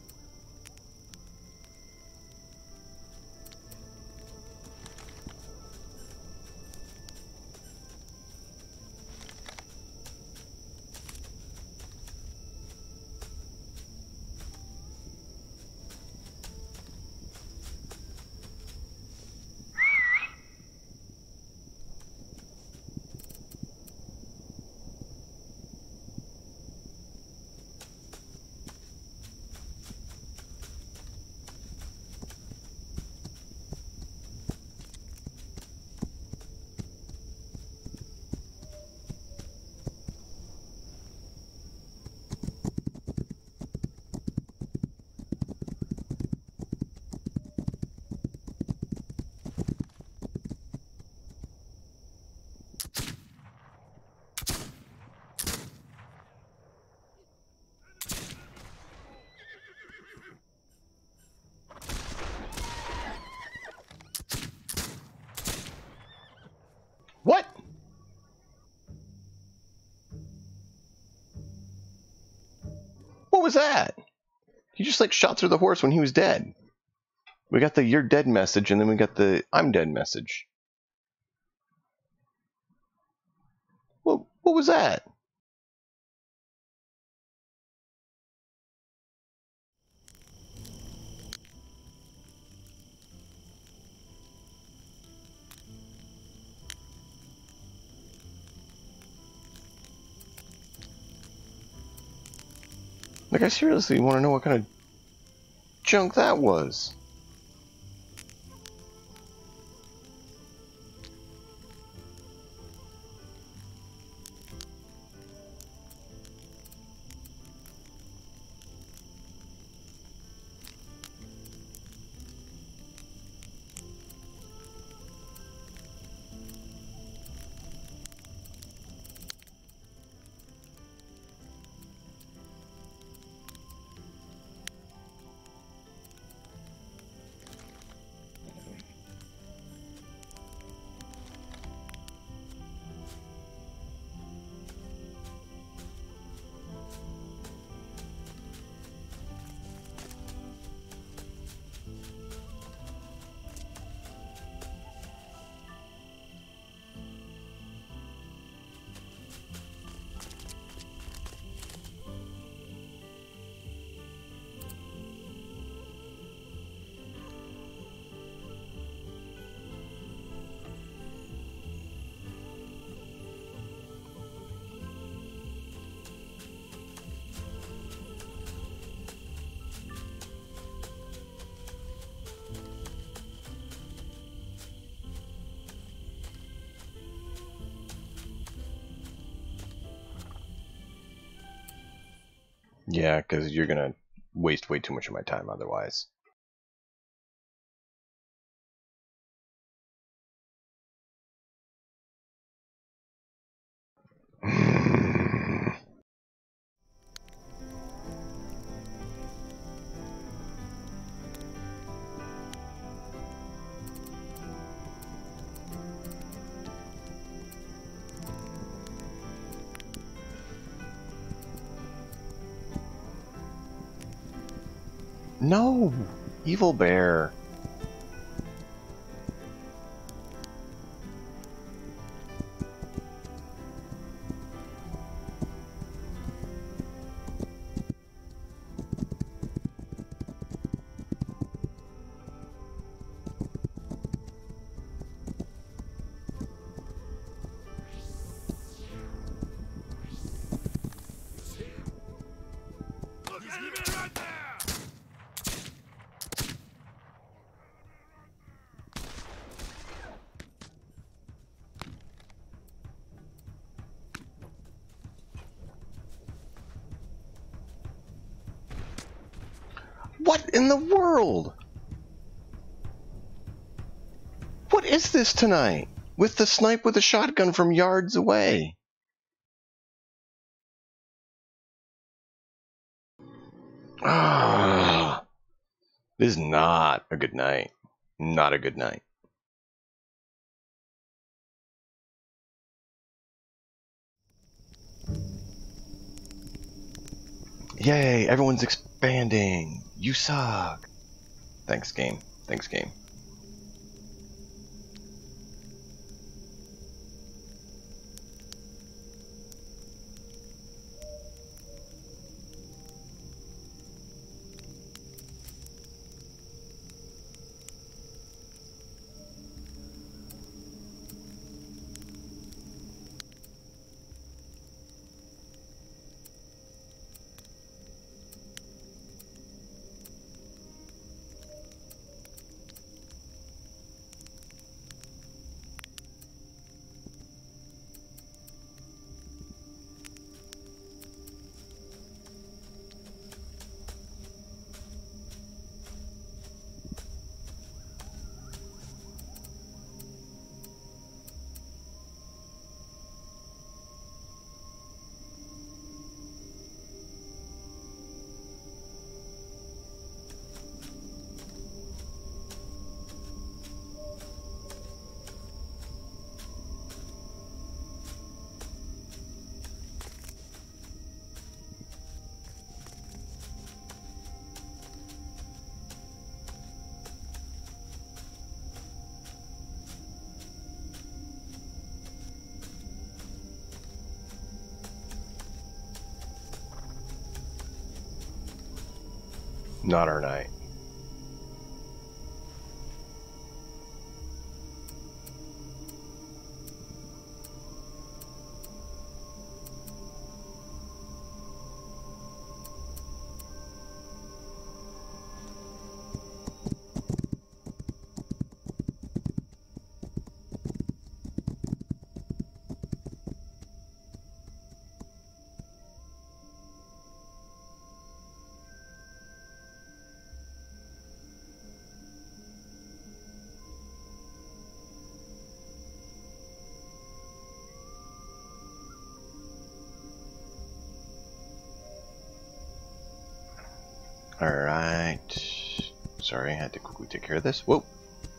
What? What was that? He just like shot through the horse when he was dead. We got the "you're dead" message, and then we got the "I'm dead" message. What, what was that? Like, I seriously want to know what kind of junk that was. Yeah, because you're gonna waste way too much of my time otherwise. No! Evil bear! What in the world? What is this tonight? With the snipe with a shotgun from yards away. Ah, this is not a good night. Not a good night. Yay, everyone's expanding. You suck. Thanks, game. Thanks, game. Not our night. Alright. Sorry, I had to quickly take care of this. Whoa.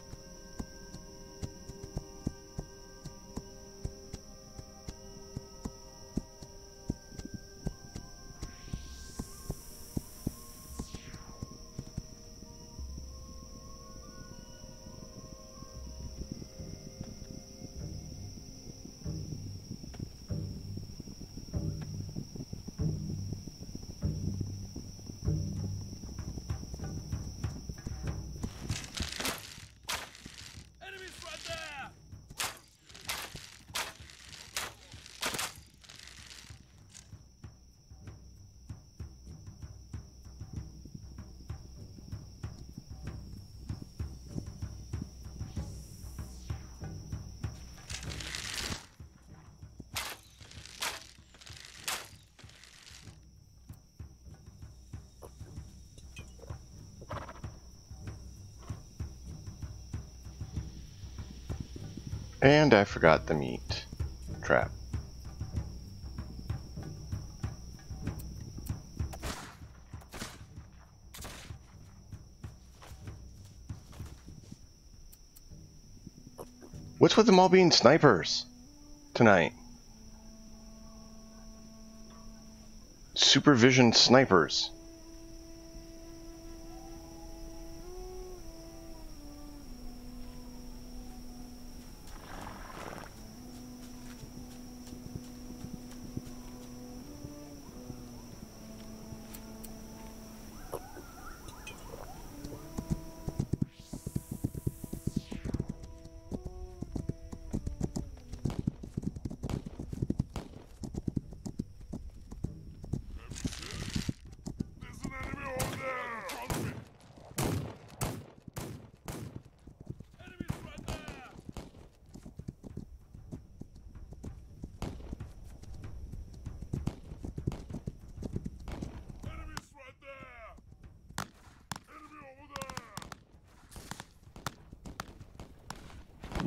And I forgot the meat trap. What's with them all being snipers tonight? Supervision snipers.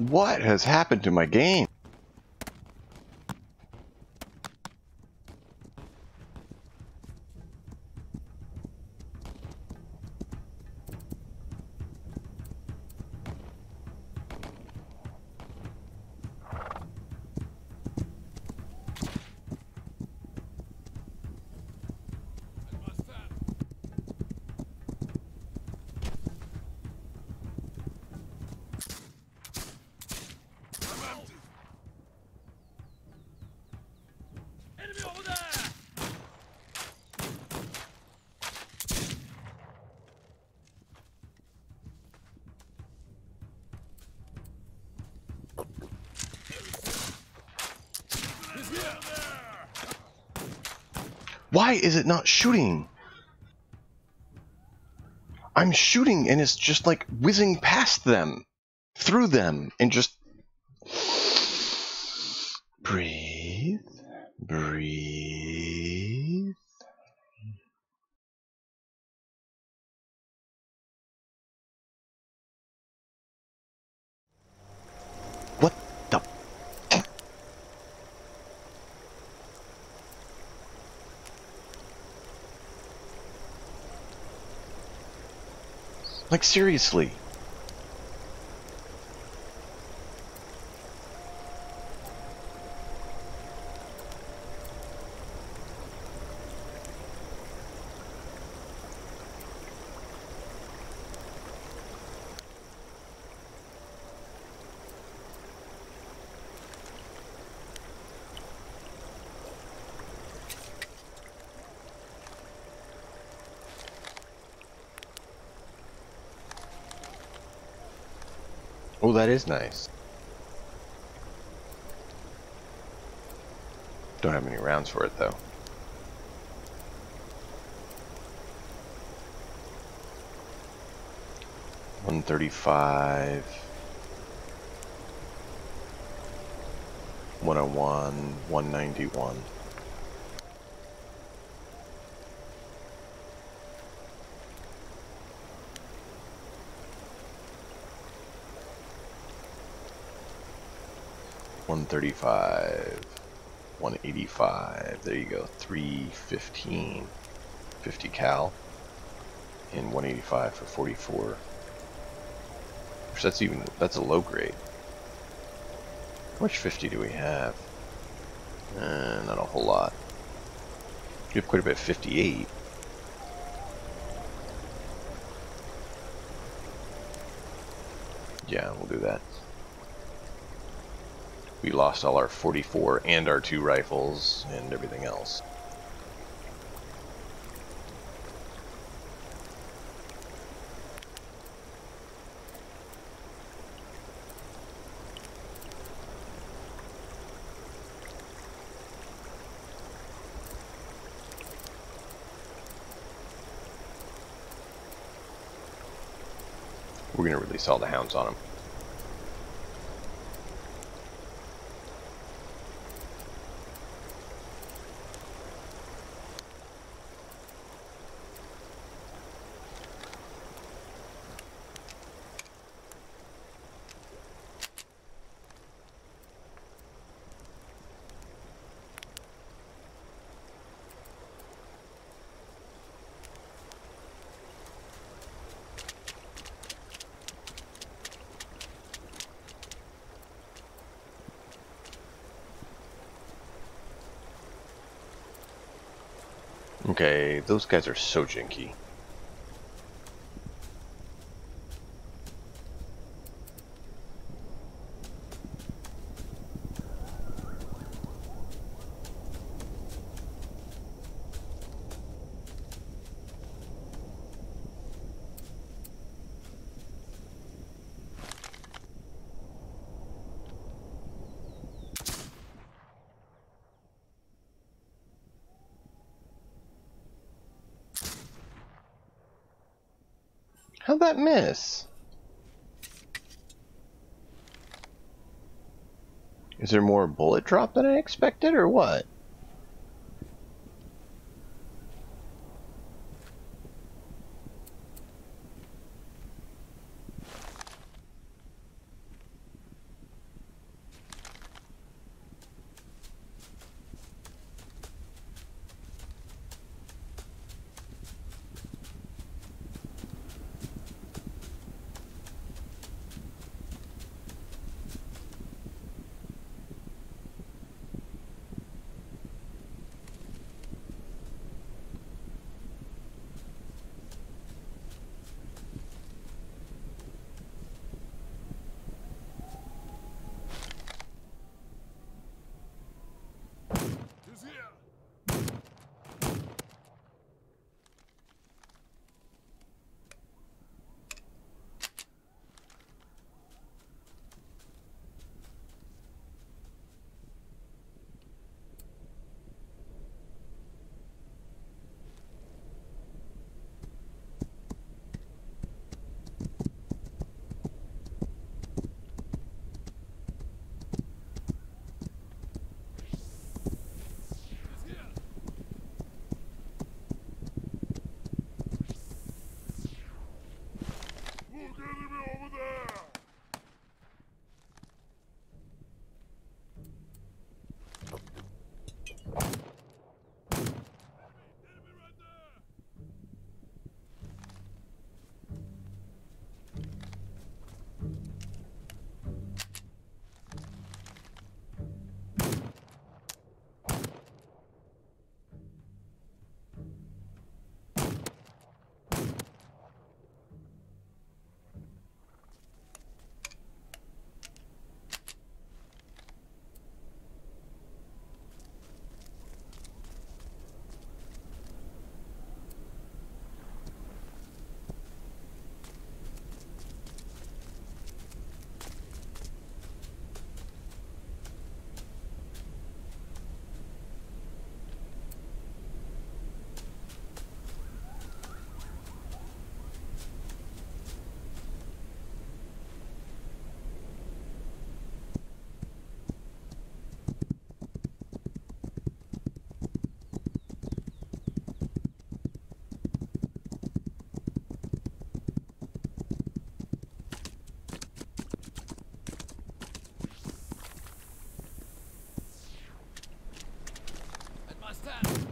What has happened to my game? Why is it not shooting? I'm shooting and it's just like whizzing past them, through them, and just breathe, breathe. What the? Like, seriously. Oh, that is nice. Don't have any rounds for it, though. one thirty-five. one oh one. one ninety-one. one thirty-five, one eighty-five, there you go, three fifteen, fifty cal, and one eighty-five for forty-four. Which that's even, that's a low grade. How much fifty do we have? Uh, not a whole lot. We have quite a bit, fifty-eight. Yeah, we'll do that. We lost all our forty-four and our two rifles and everything else. We're going to release all the hounds on them. Okay, those guys are so jinky. How'd that miss? Is there more bullet drop than I expected, or what? last time.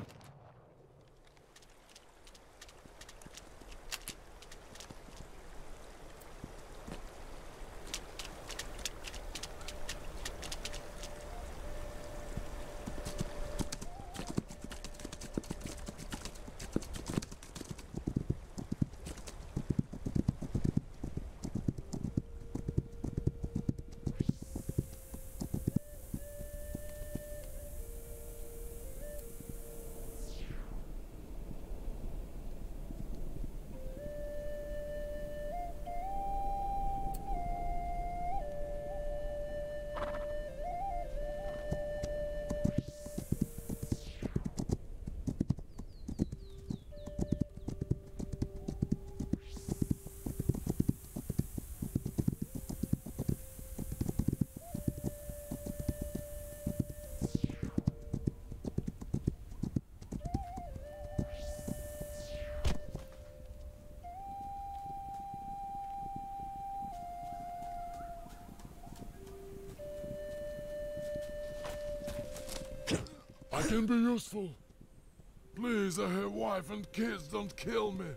I can be useful. Please, I have wife and kids, don't kill me.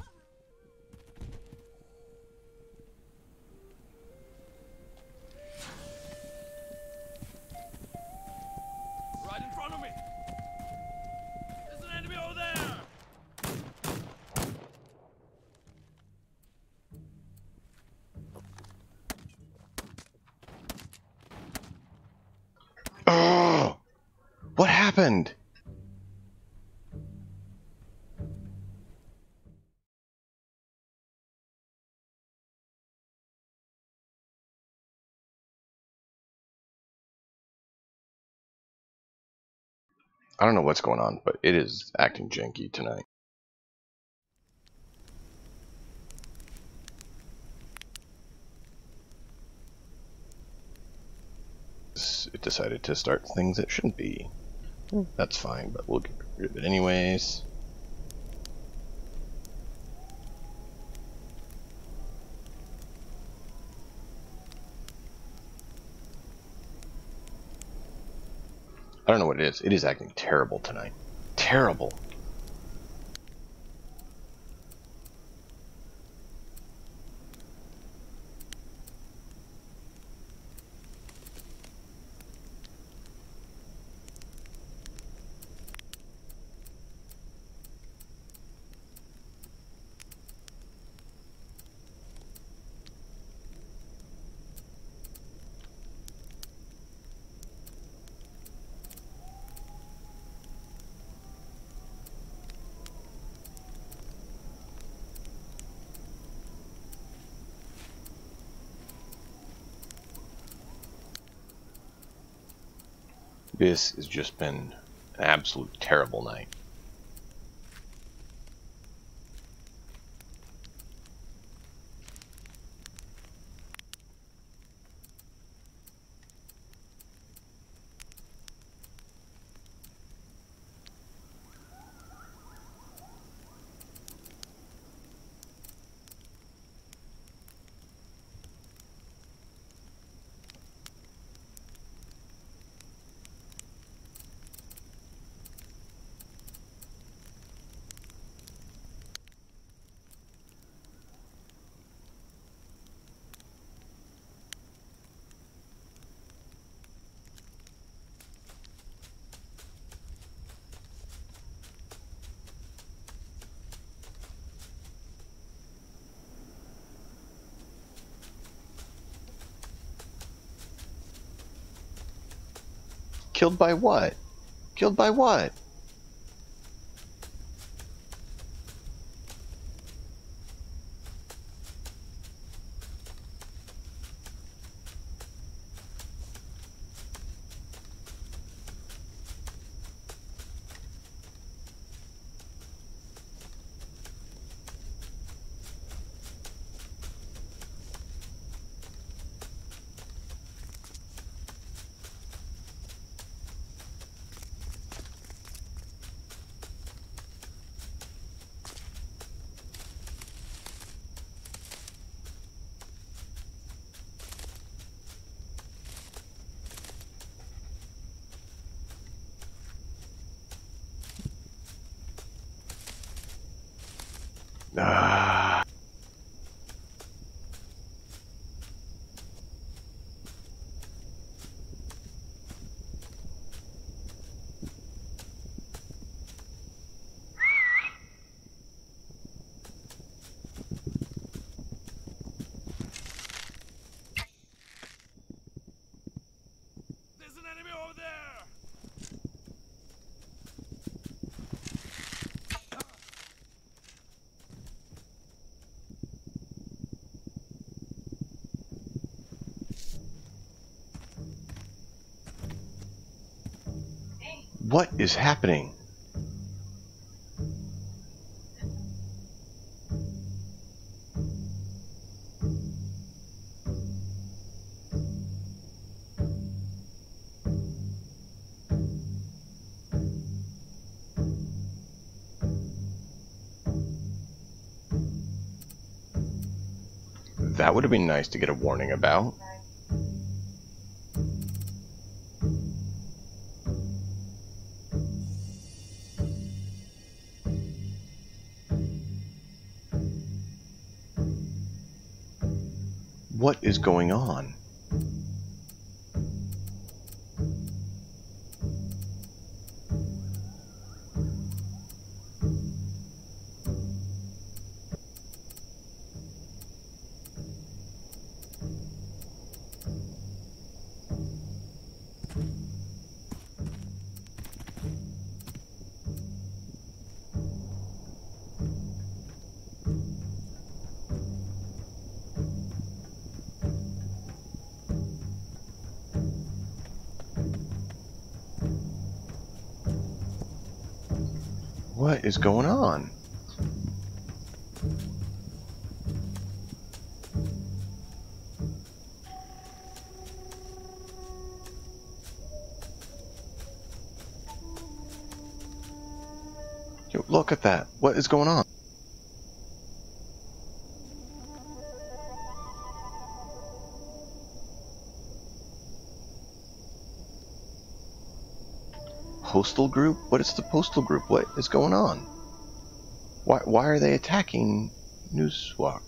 Right in front of me! There's an enemy over there! Oh! What happened? I don't know what's going on, but it is acting janky tonight. It decided to start things it shouldn't be. That's fine, but we'll get rid of it anyways. I don't know what it is. It is acting terrible tonight. Terrible. This has just been an absolute terrible night. Killed by what? Killed by what? Ah. There's an enemy over there! What is happening? That would have been nice to get a warning about. What is going on? What is going on? Yo, look at that. What is going on? Postal group? What is the postal group? What is going on? Why why are they attacking Newswalk?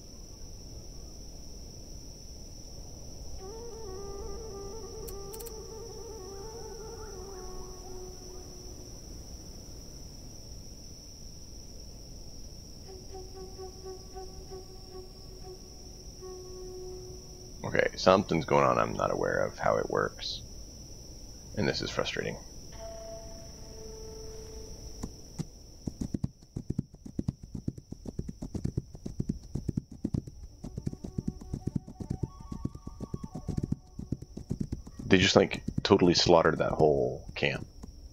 Okay, something's going on I'm not aware of how it works. And this is frustrating. They just like totally slaughtered that whole camp.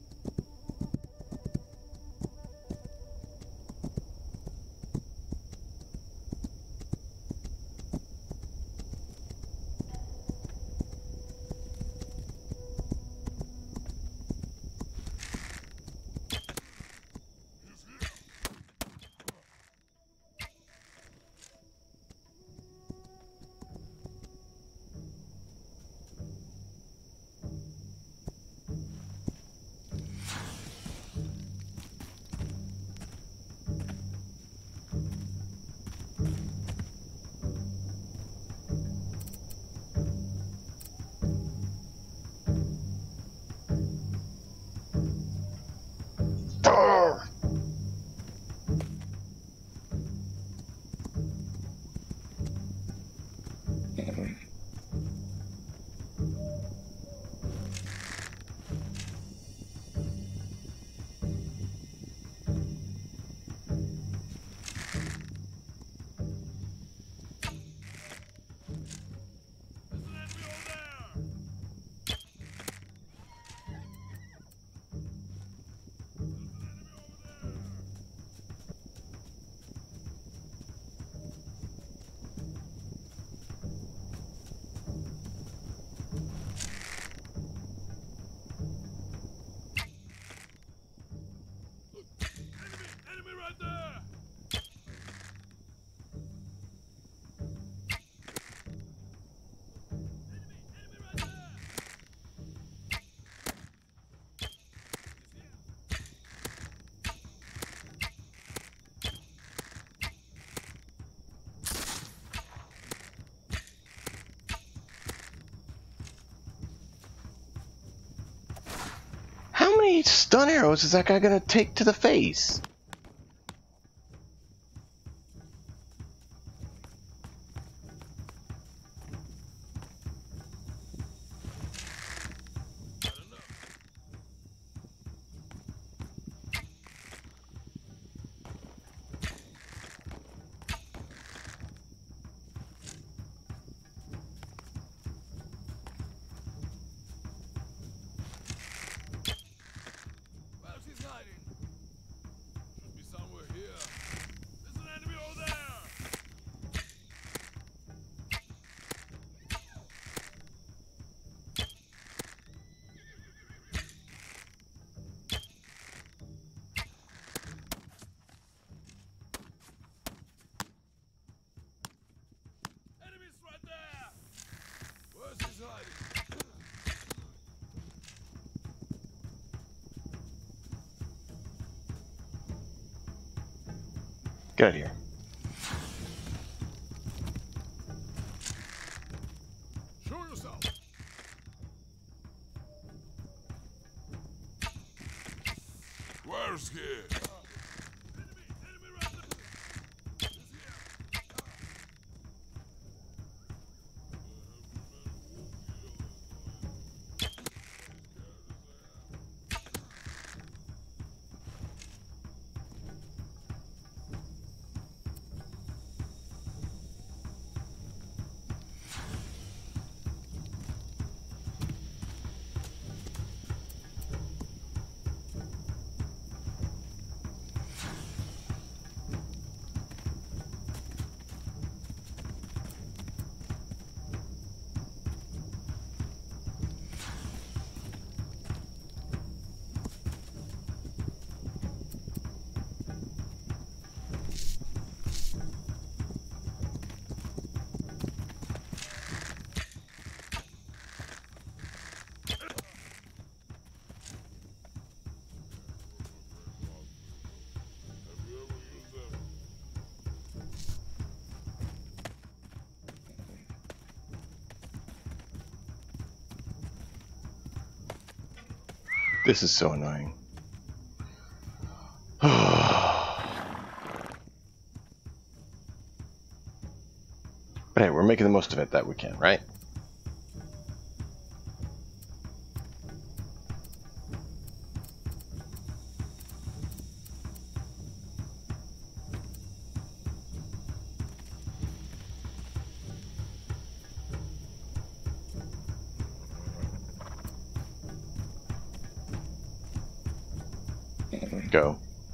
There's an enemy over there! Enemy right there! stun arrows is that guy gonna take to the face? Where's he hiding? Should be somewhere here. There's an enemy over there! Enemies right there! Where's he hiding? Get out of here. Show yourself! Where's he? Enemy! Enemy right there! He's here! Have you ever used them? This is so annoying. But hey, we're making the most of it that we can, right? Go.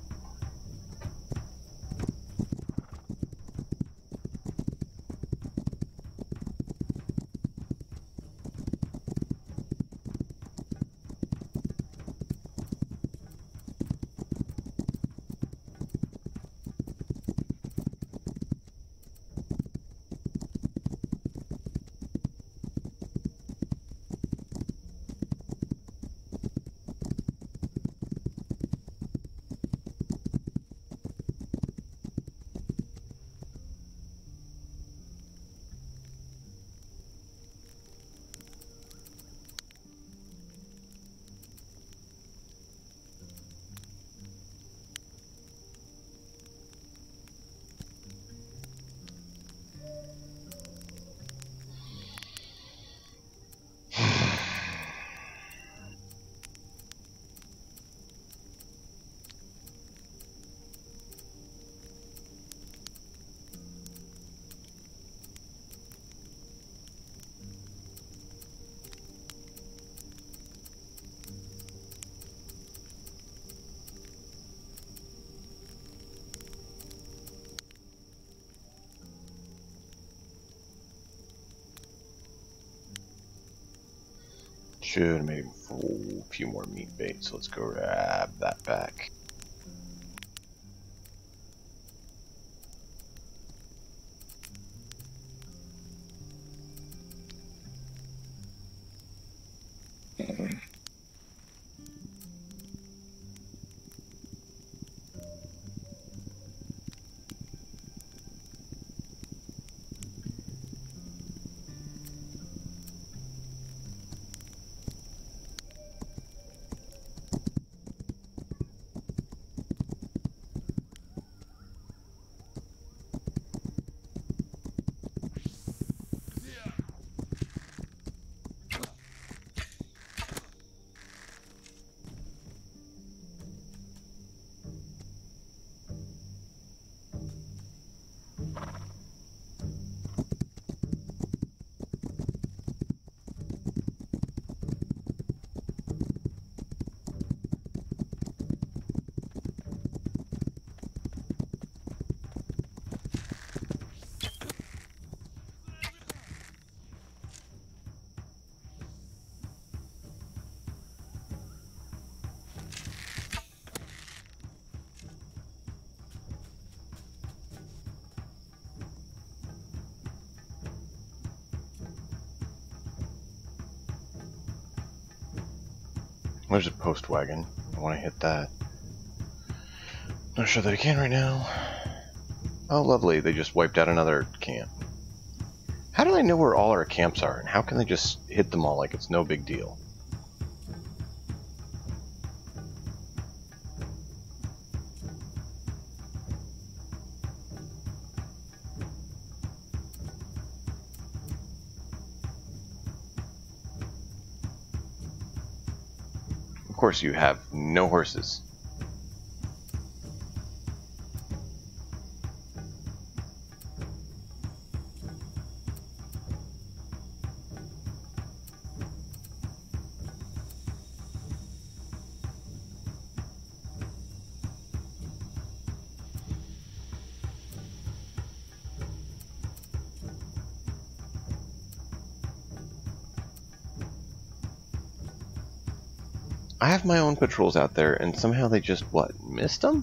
Should have made a few more meat baits. Let's go grab that back. There's a post wagon. I want to hit that. Not sure that I can right now. Oh, lovely. They just wiped out another camp. How do they know where all our camps are? And how can they just hit them all like it's no big deal? Of course, you have no horses. I have my own patrols out there, and somehow they just, what, missed them?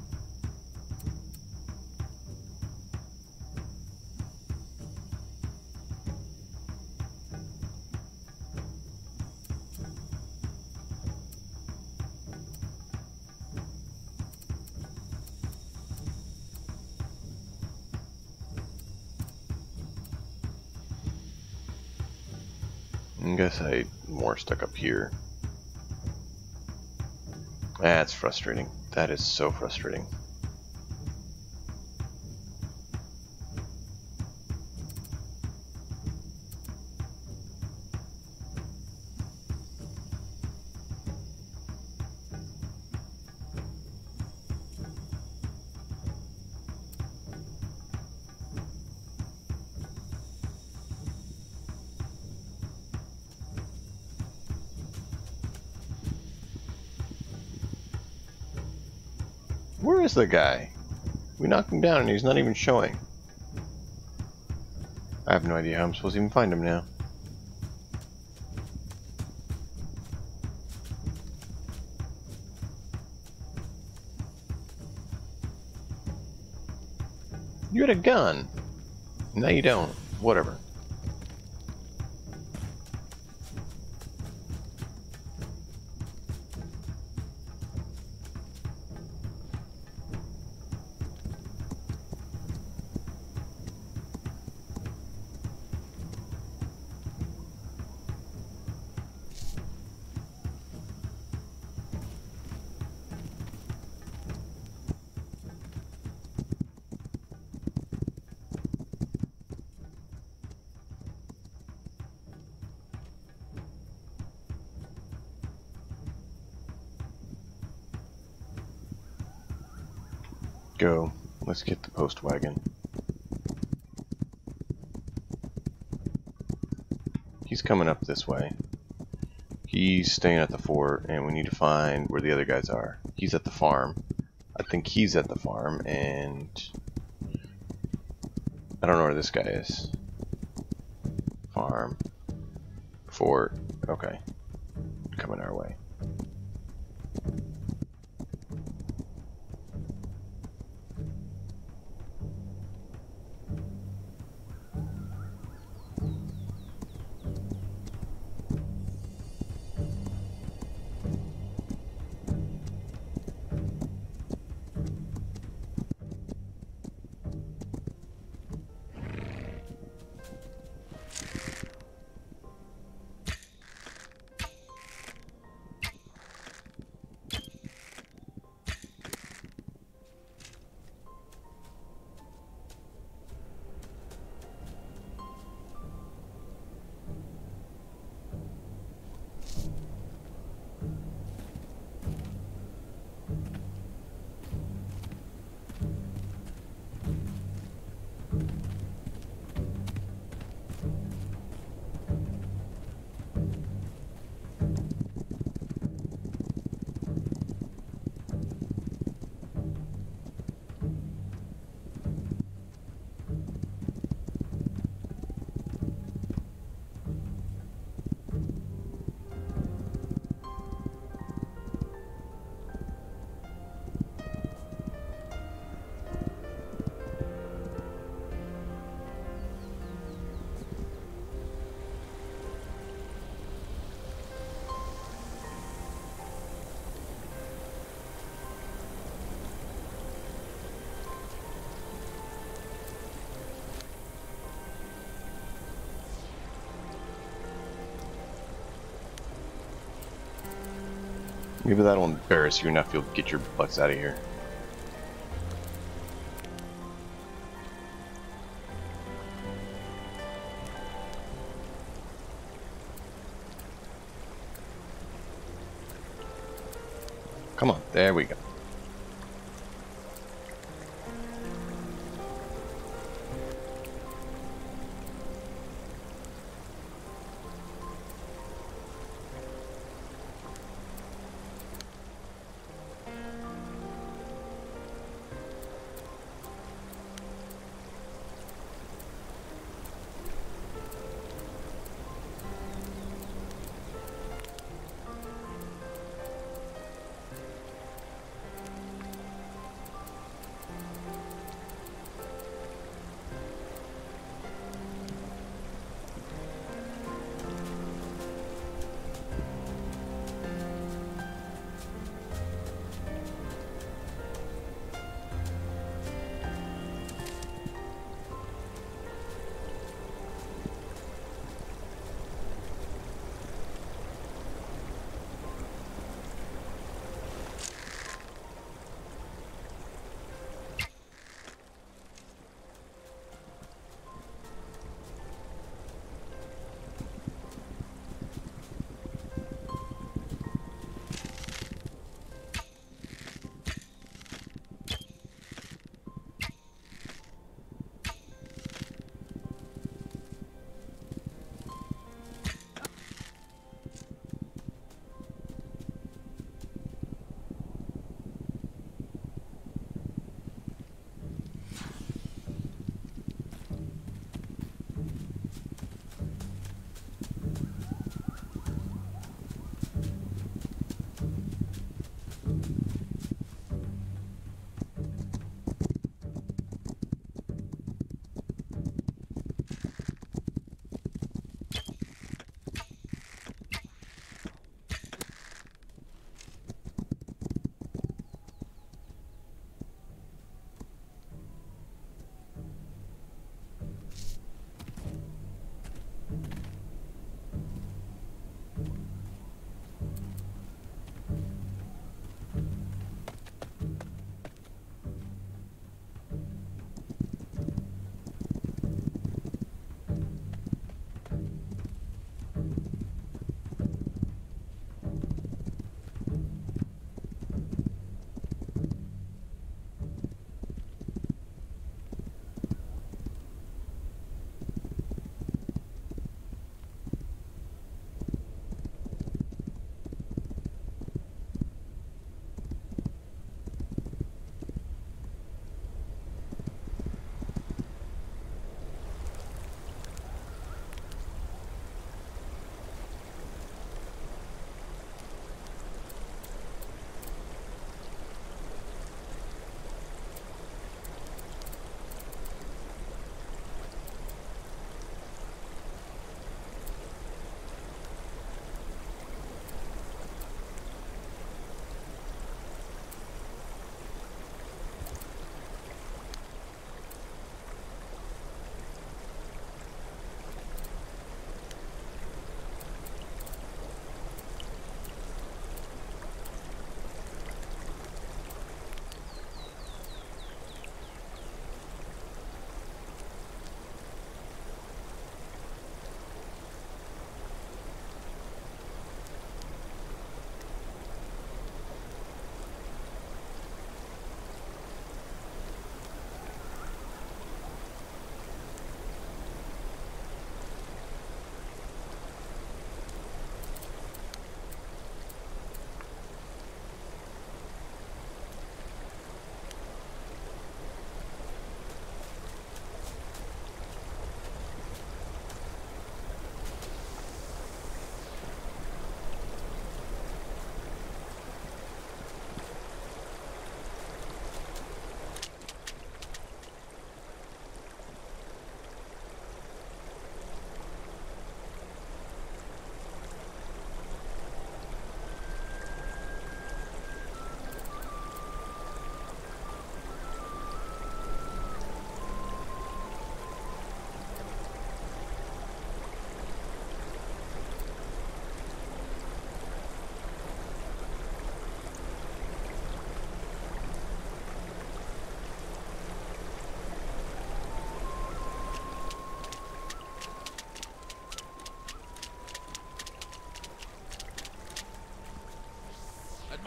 I guess I more stuck up here. That's frustrating. That is so frustrating. Where is the guy? We knocked him down and he's not even showing. I have no idea how I'm supposed to even find him now. You had a gun. Now you don't. Whatever. Go. Let's get the post wagon. He's coming up this way. He's staying at the fort, and we need to find where the other guys are. He's at the farm. I think he's at the farm, and I don't know where this guy is. Farm. Fort. Okay. Coming our way. Maybe that'll embarrass you enough you'll get your butts out of here. Come on, there we go.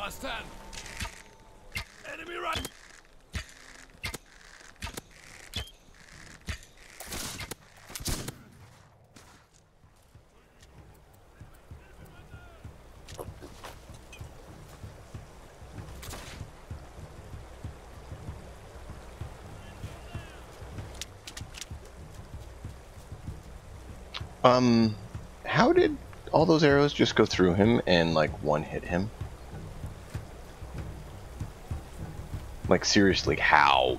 Last ten. Enemy right. Um, how did all those arrows just go through him and like one hit him? Like seriously, how?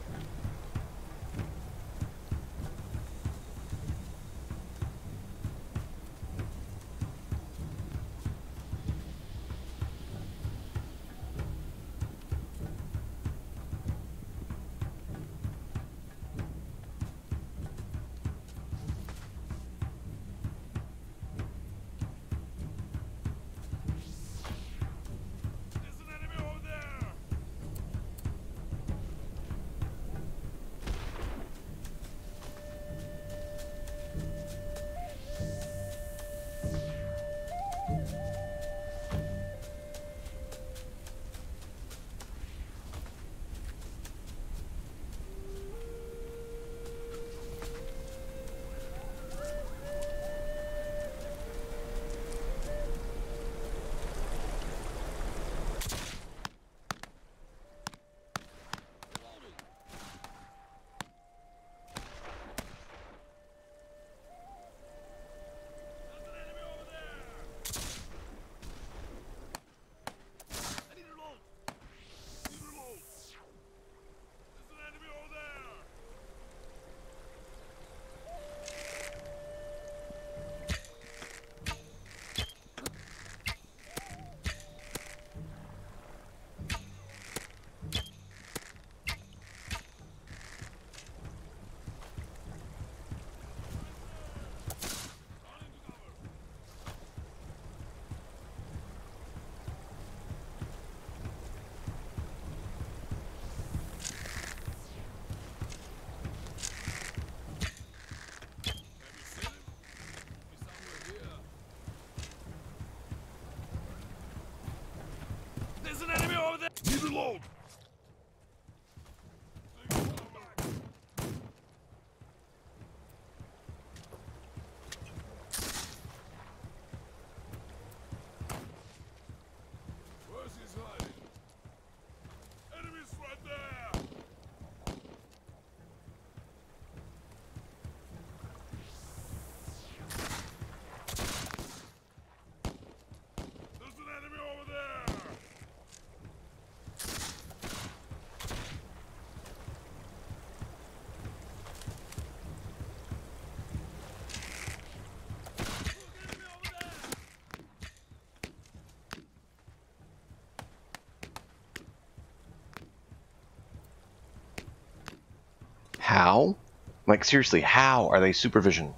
There's an enemy over there. There's an enemy over there. I need a reload. Need a reload. There's an enemy over there. Gone into cover. Have you seen him? He's somewhere here. There's an enemy over there. Need a reload. Where's he hiding? Enemies right there. There's an enemy over there. Look, enemy over there. How? Like seriously, how are they supervision?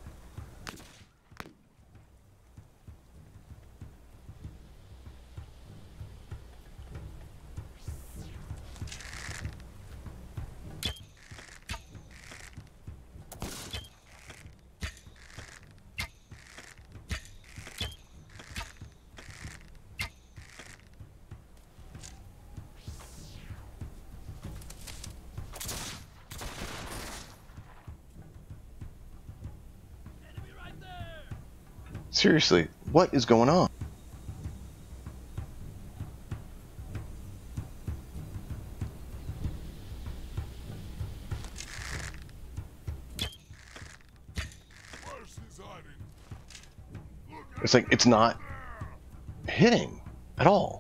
Enemy right there. Seriously, what is going on? Where's he hiding? Look It's like it's not hitting at all.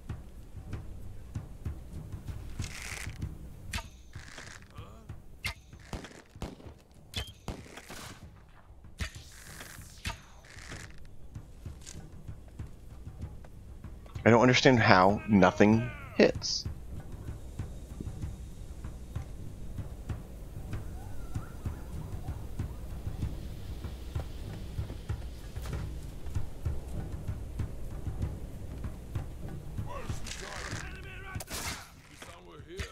I don't understand how nothing hits. Where's he hiding? Enemy right there. He's somewhere here.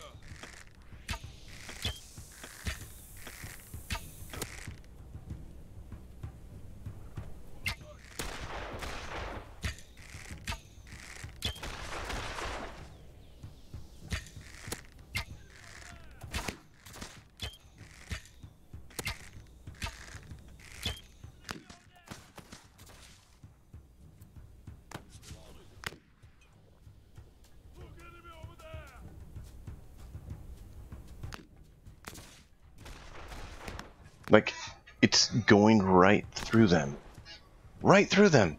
Like, it's going right through them. Right through them.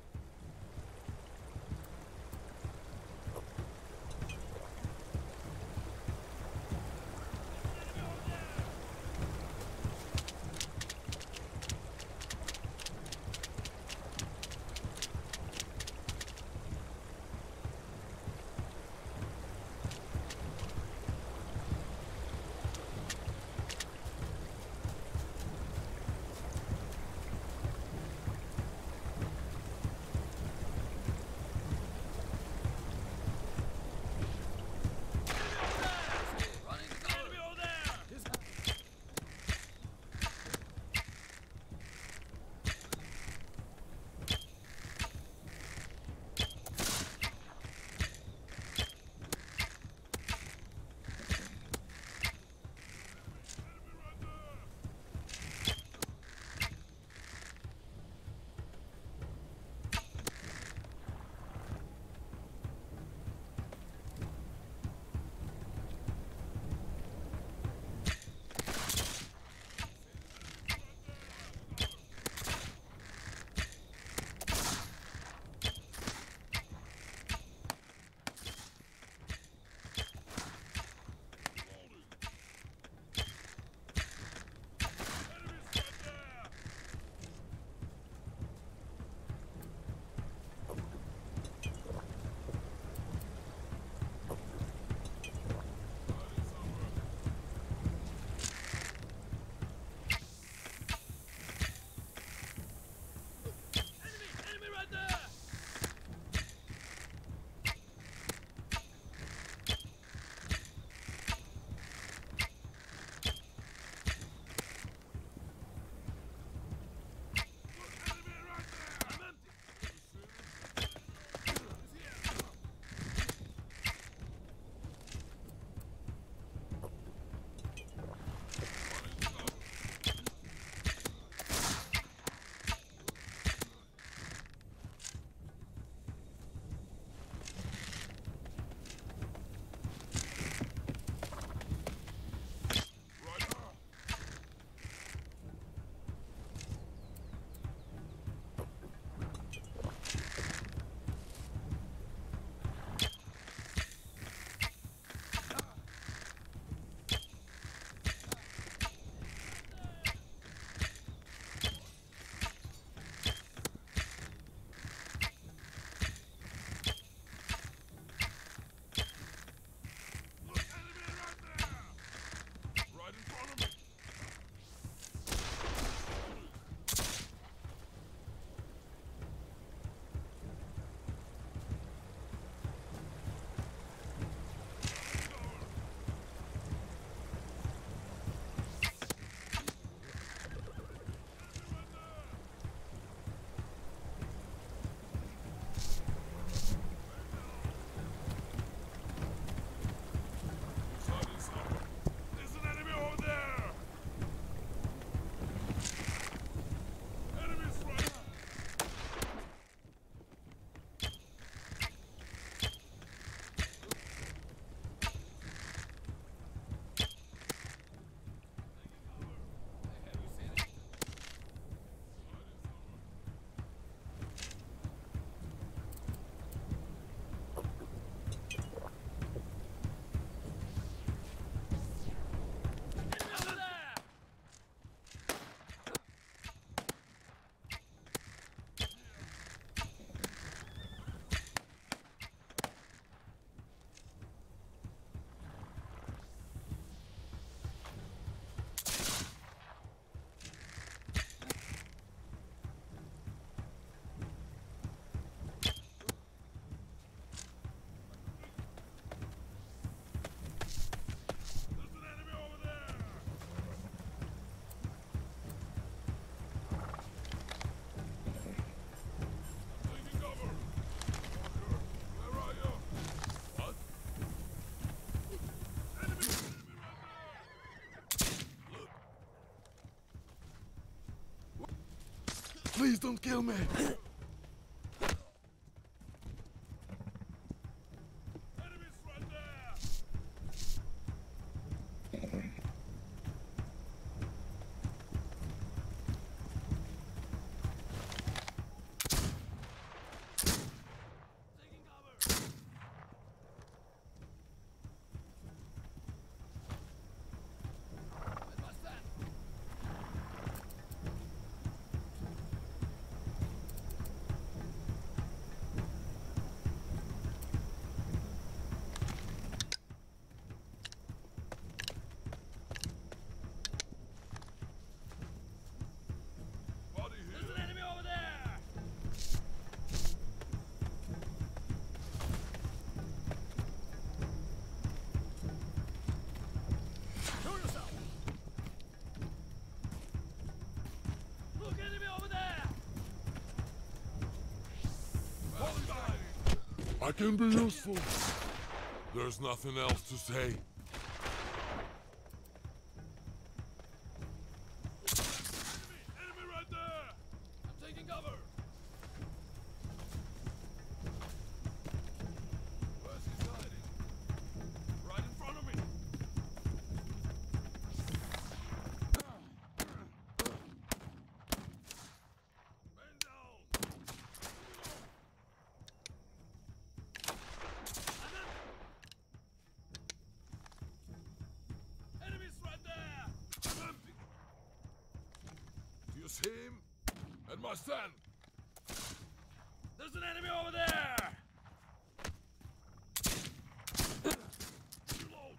Please don't kill me. I can be useful. There's nothing else to say. Enemy right there! I'm taking cover! Where's he hiding? Right in front of me! Man down! Enemies right there! I'm empty. Do you see him? At my stand. There's an enemy over there! Reload!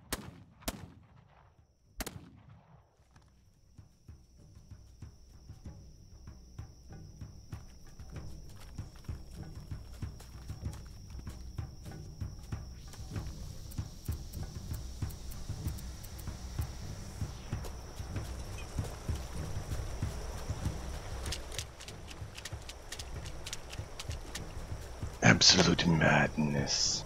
Absolute madness.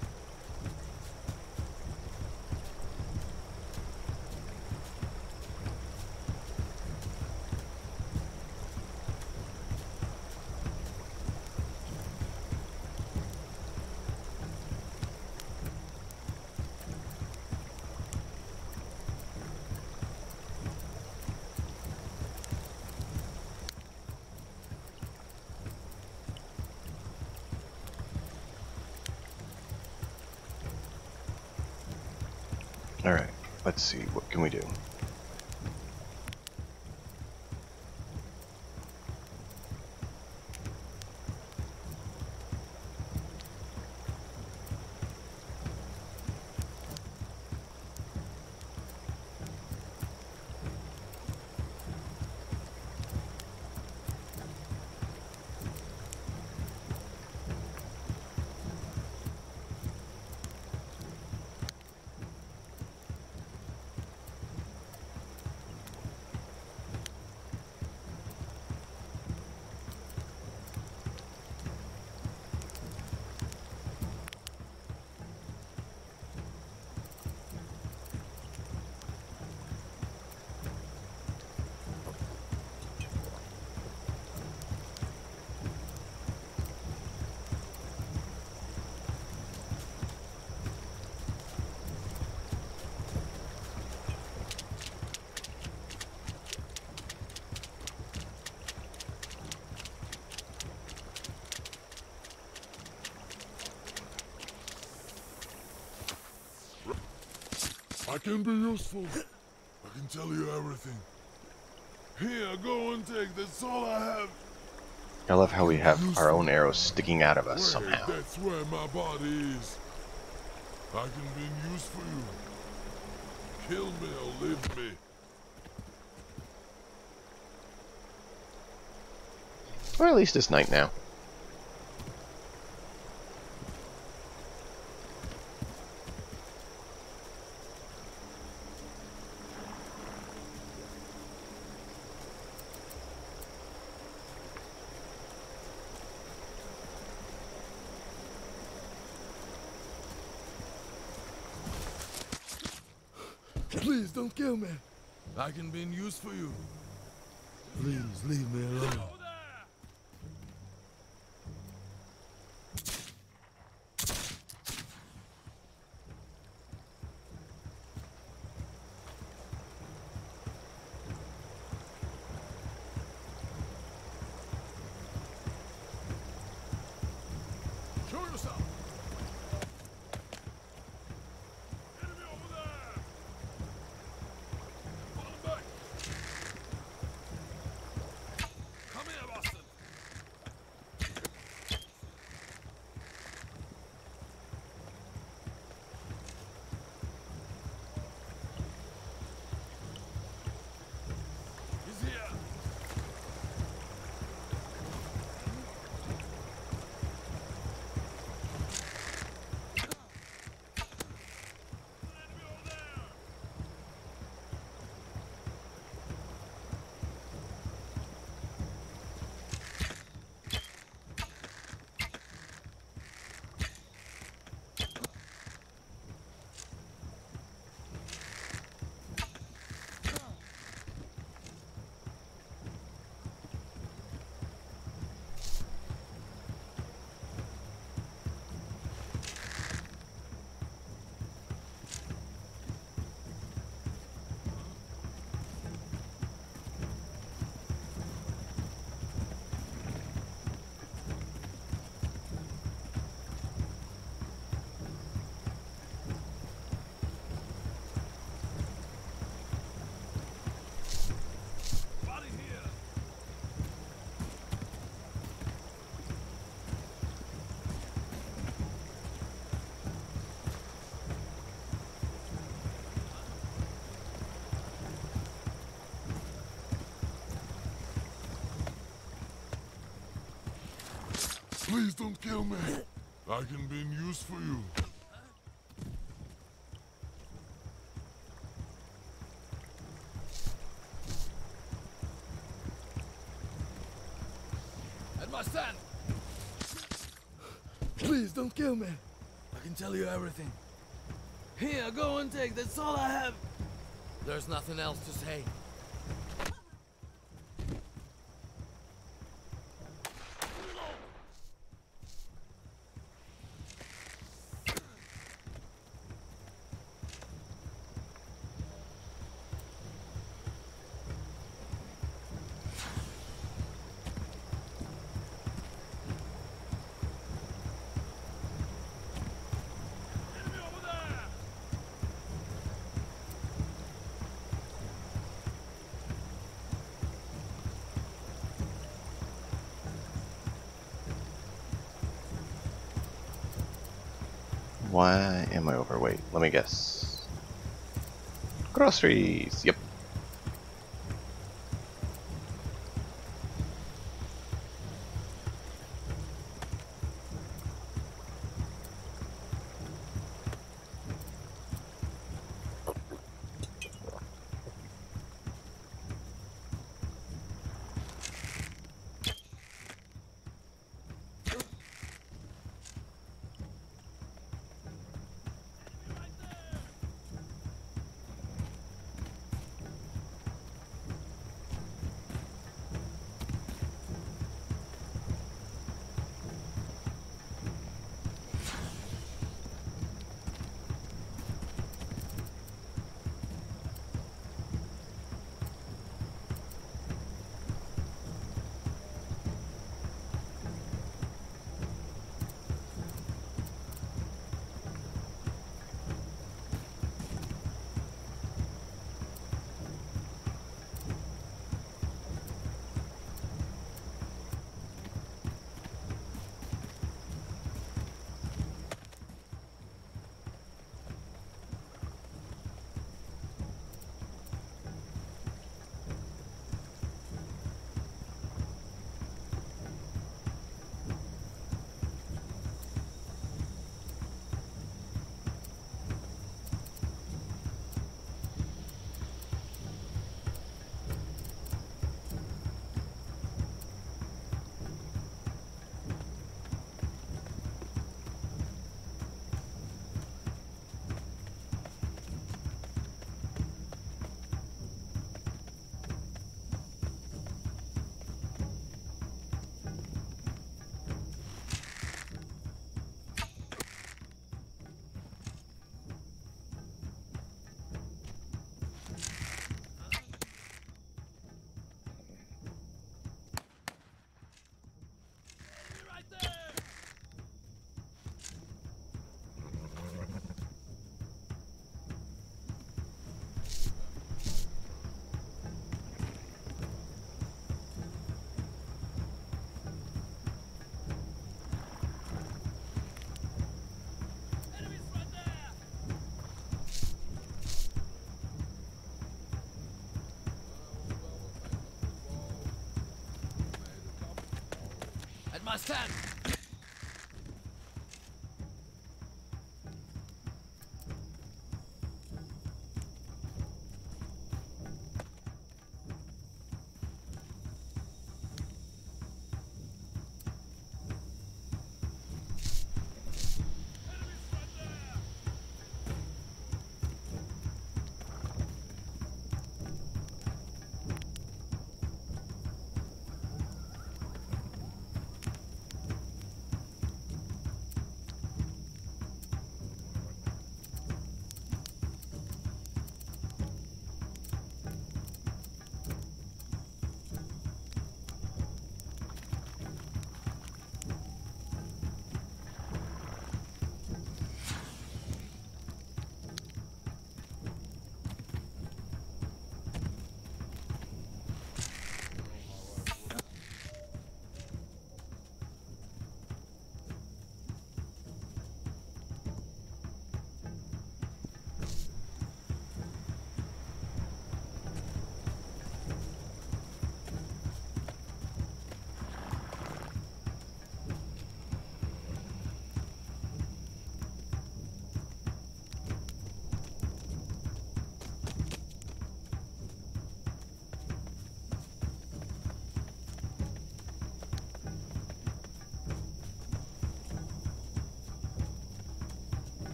Alright, let's see, what can we do? I can be useful. I can tell you everything. Here, go and take. That's all I have. I love how we have our own arrows sticking out of us Wait, somehow. that's where my body is. I can be used for you. Kill me or leave me. Or at least it's night now. Please don't kill me. I can be in use for you. Please leave me alone. Over there! Show yourself. Enemy over there! Fall back! Come here, Boston! He's here! Please don't kill me. I can be in use for you. At my stand! Please don't kill me. I can tell you everything. Here, go and take. That's all I have. There's nothing else to say. Enemy over there! Why am I overweight? Let me guess. Groceries! Yep. Right there! Enemies right there! At my stand! Enemies right there!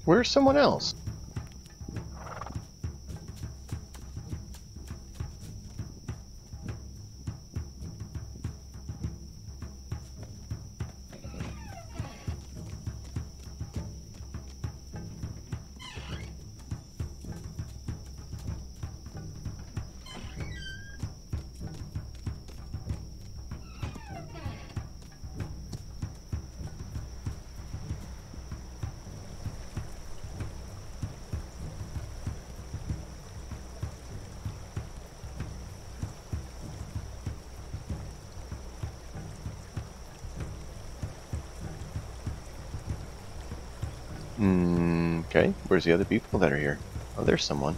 Where's someone else? Hmm, okay, where's the other people that are here? Oh, there's someone.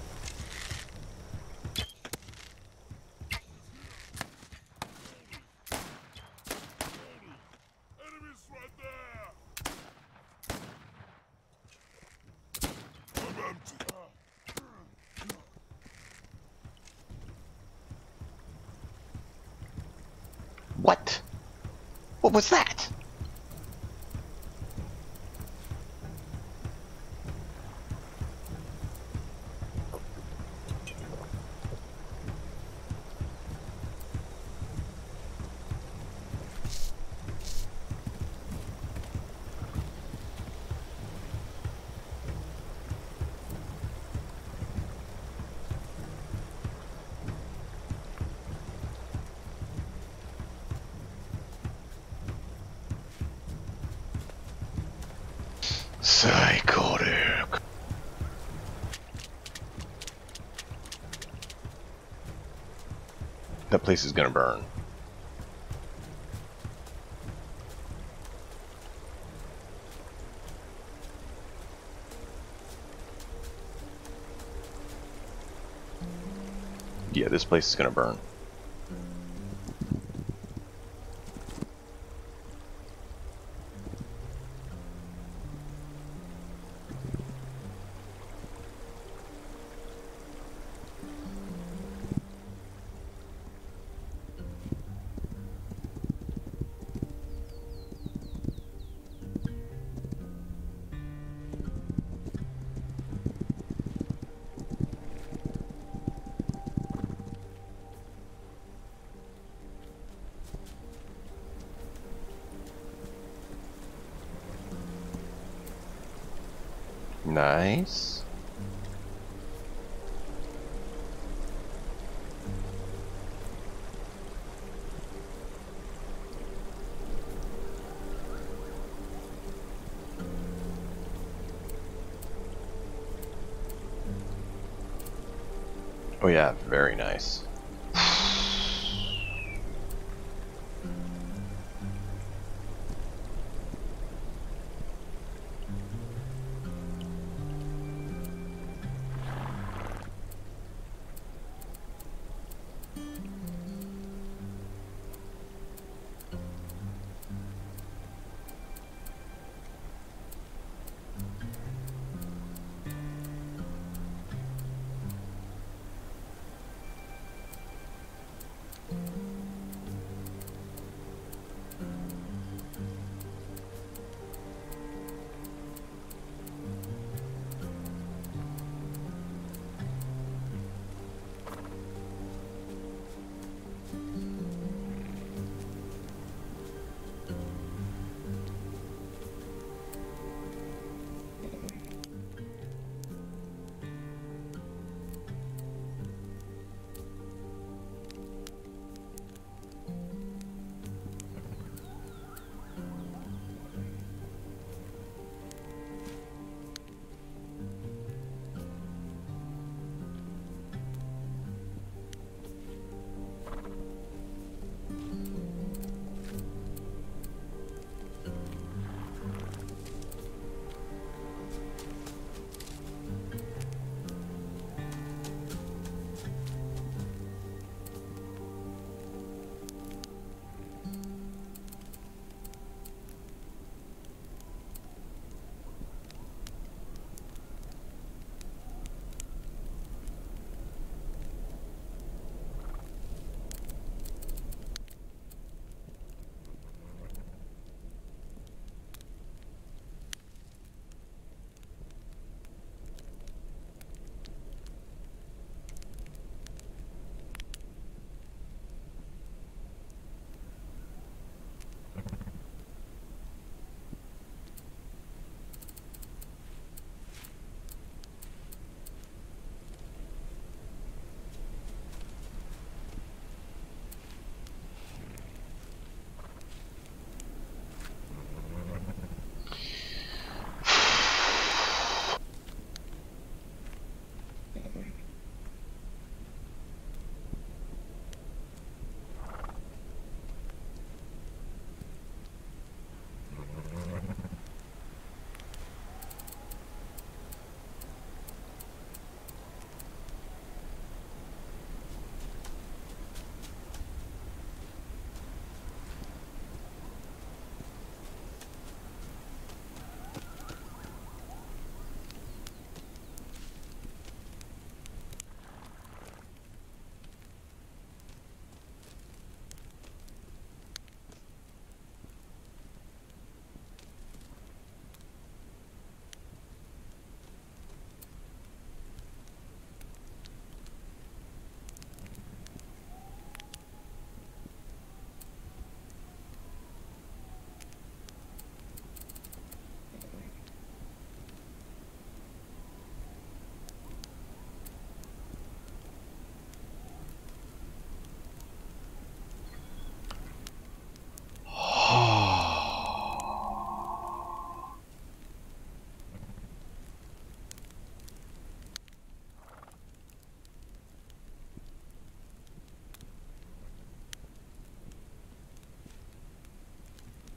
Enemies right there! I'm empty. What? What was that? Psychotic. That place is gonna burn. Yeah, this place is gonna burn. Nice. Oh yeah, very nice.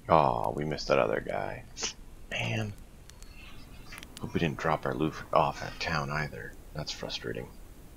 Oh, we missed that other guy. Man. Hope we didn't drop our loot off at town either. That's frustrating.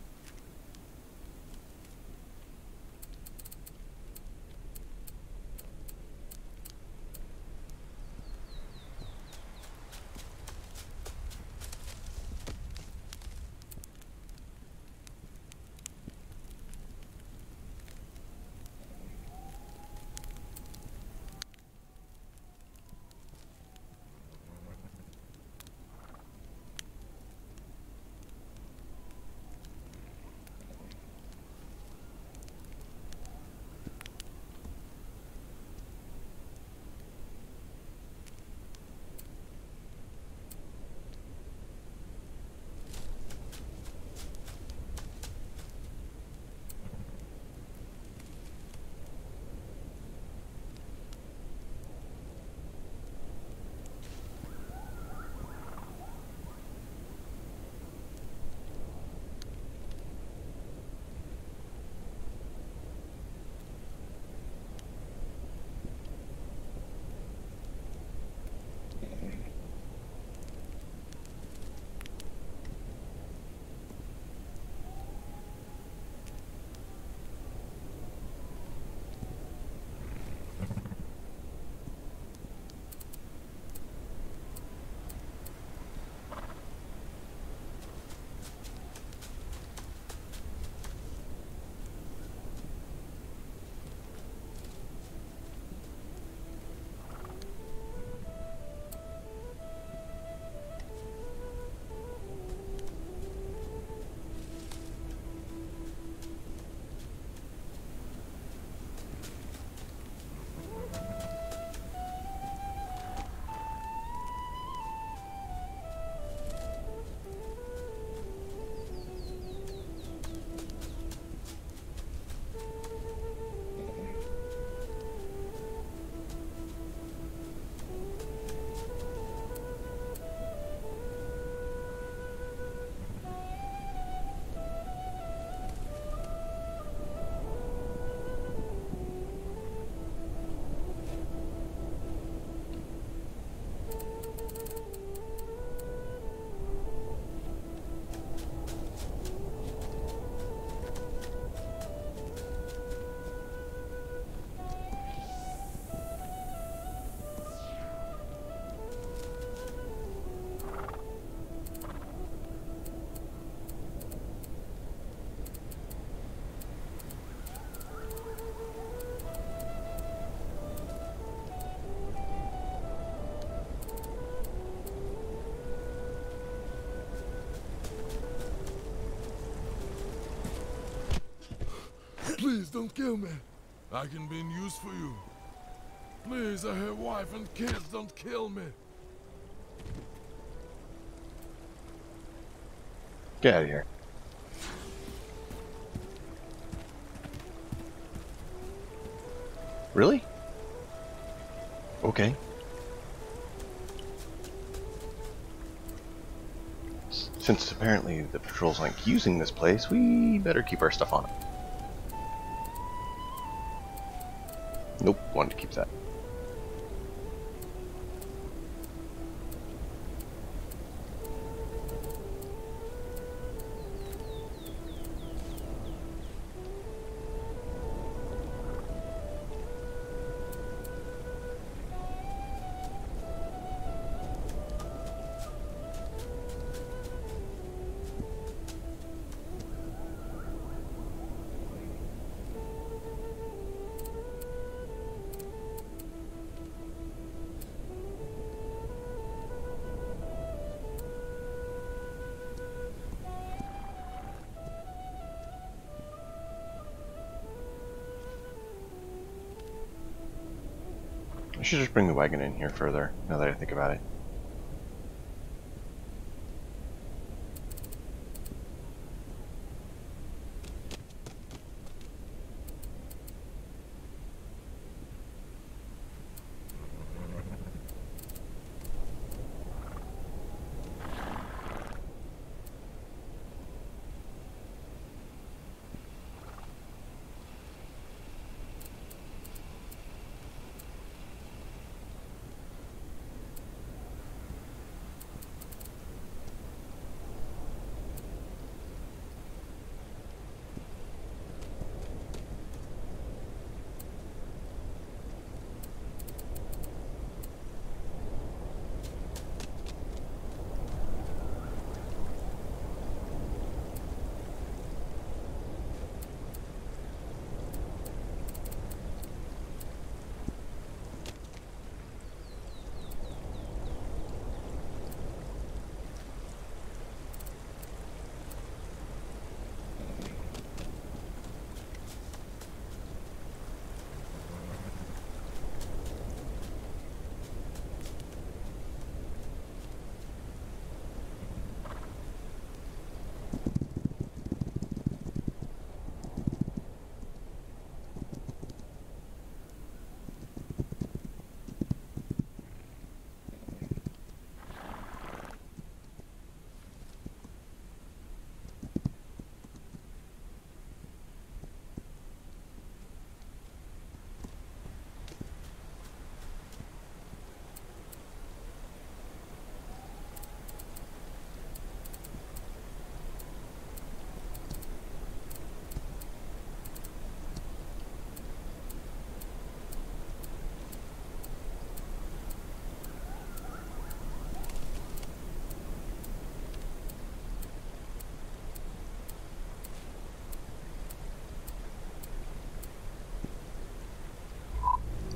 Please don't kill me. I can be in use for you. Please, I have wife and kids. Don't kill me. Get out of here. Really? Okay. S- Since apparently the patrols aren't using this place, we better keep our stuff on it. Nope, wanted to keep that. I should just bring the wagon in here further, now that I think about it.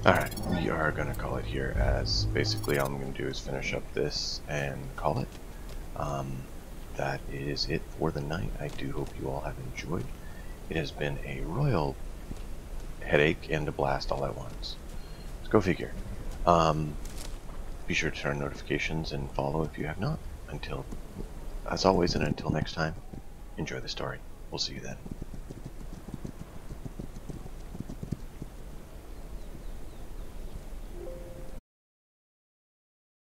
Alright, we are going to call it here, as basically all I'm going to do is finish up this and call it. Um, that is it for the night. I do hope you all have enjoyed. It has been a royal headache and a blast all at once. Let's go figure. Um, be sure to turn on notifications and follow if you have not. Until, as always, and until next time, enjoy the story. We'll see you then.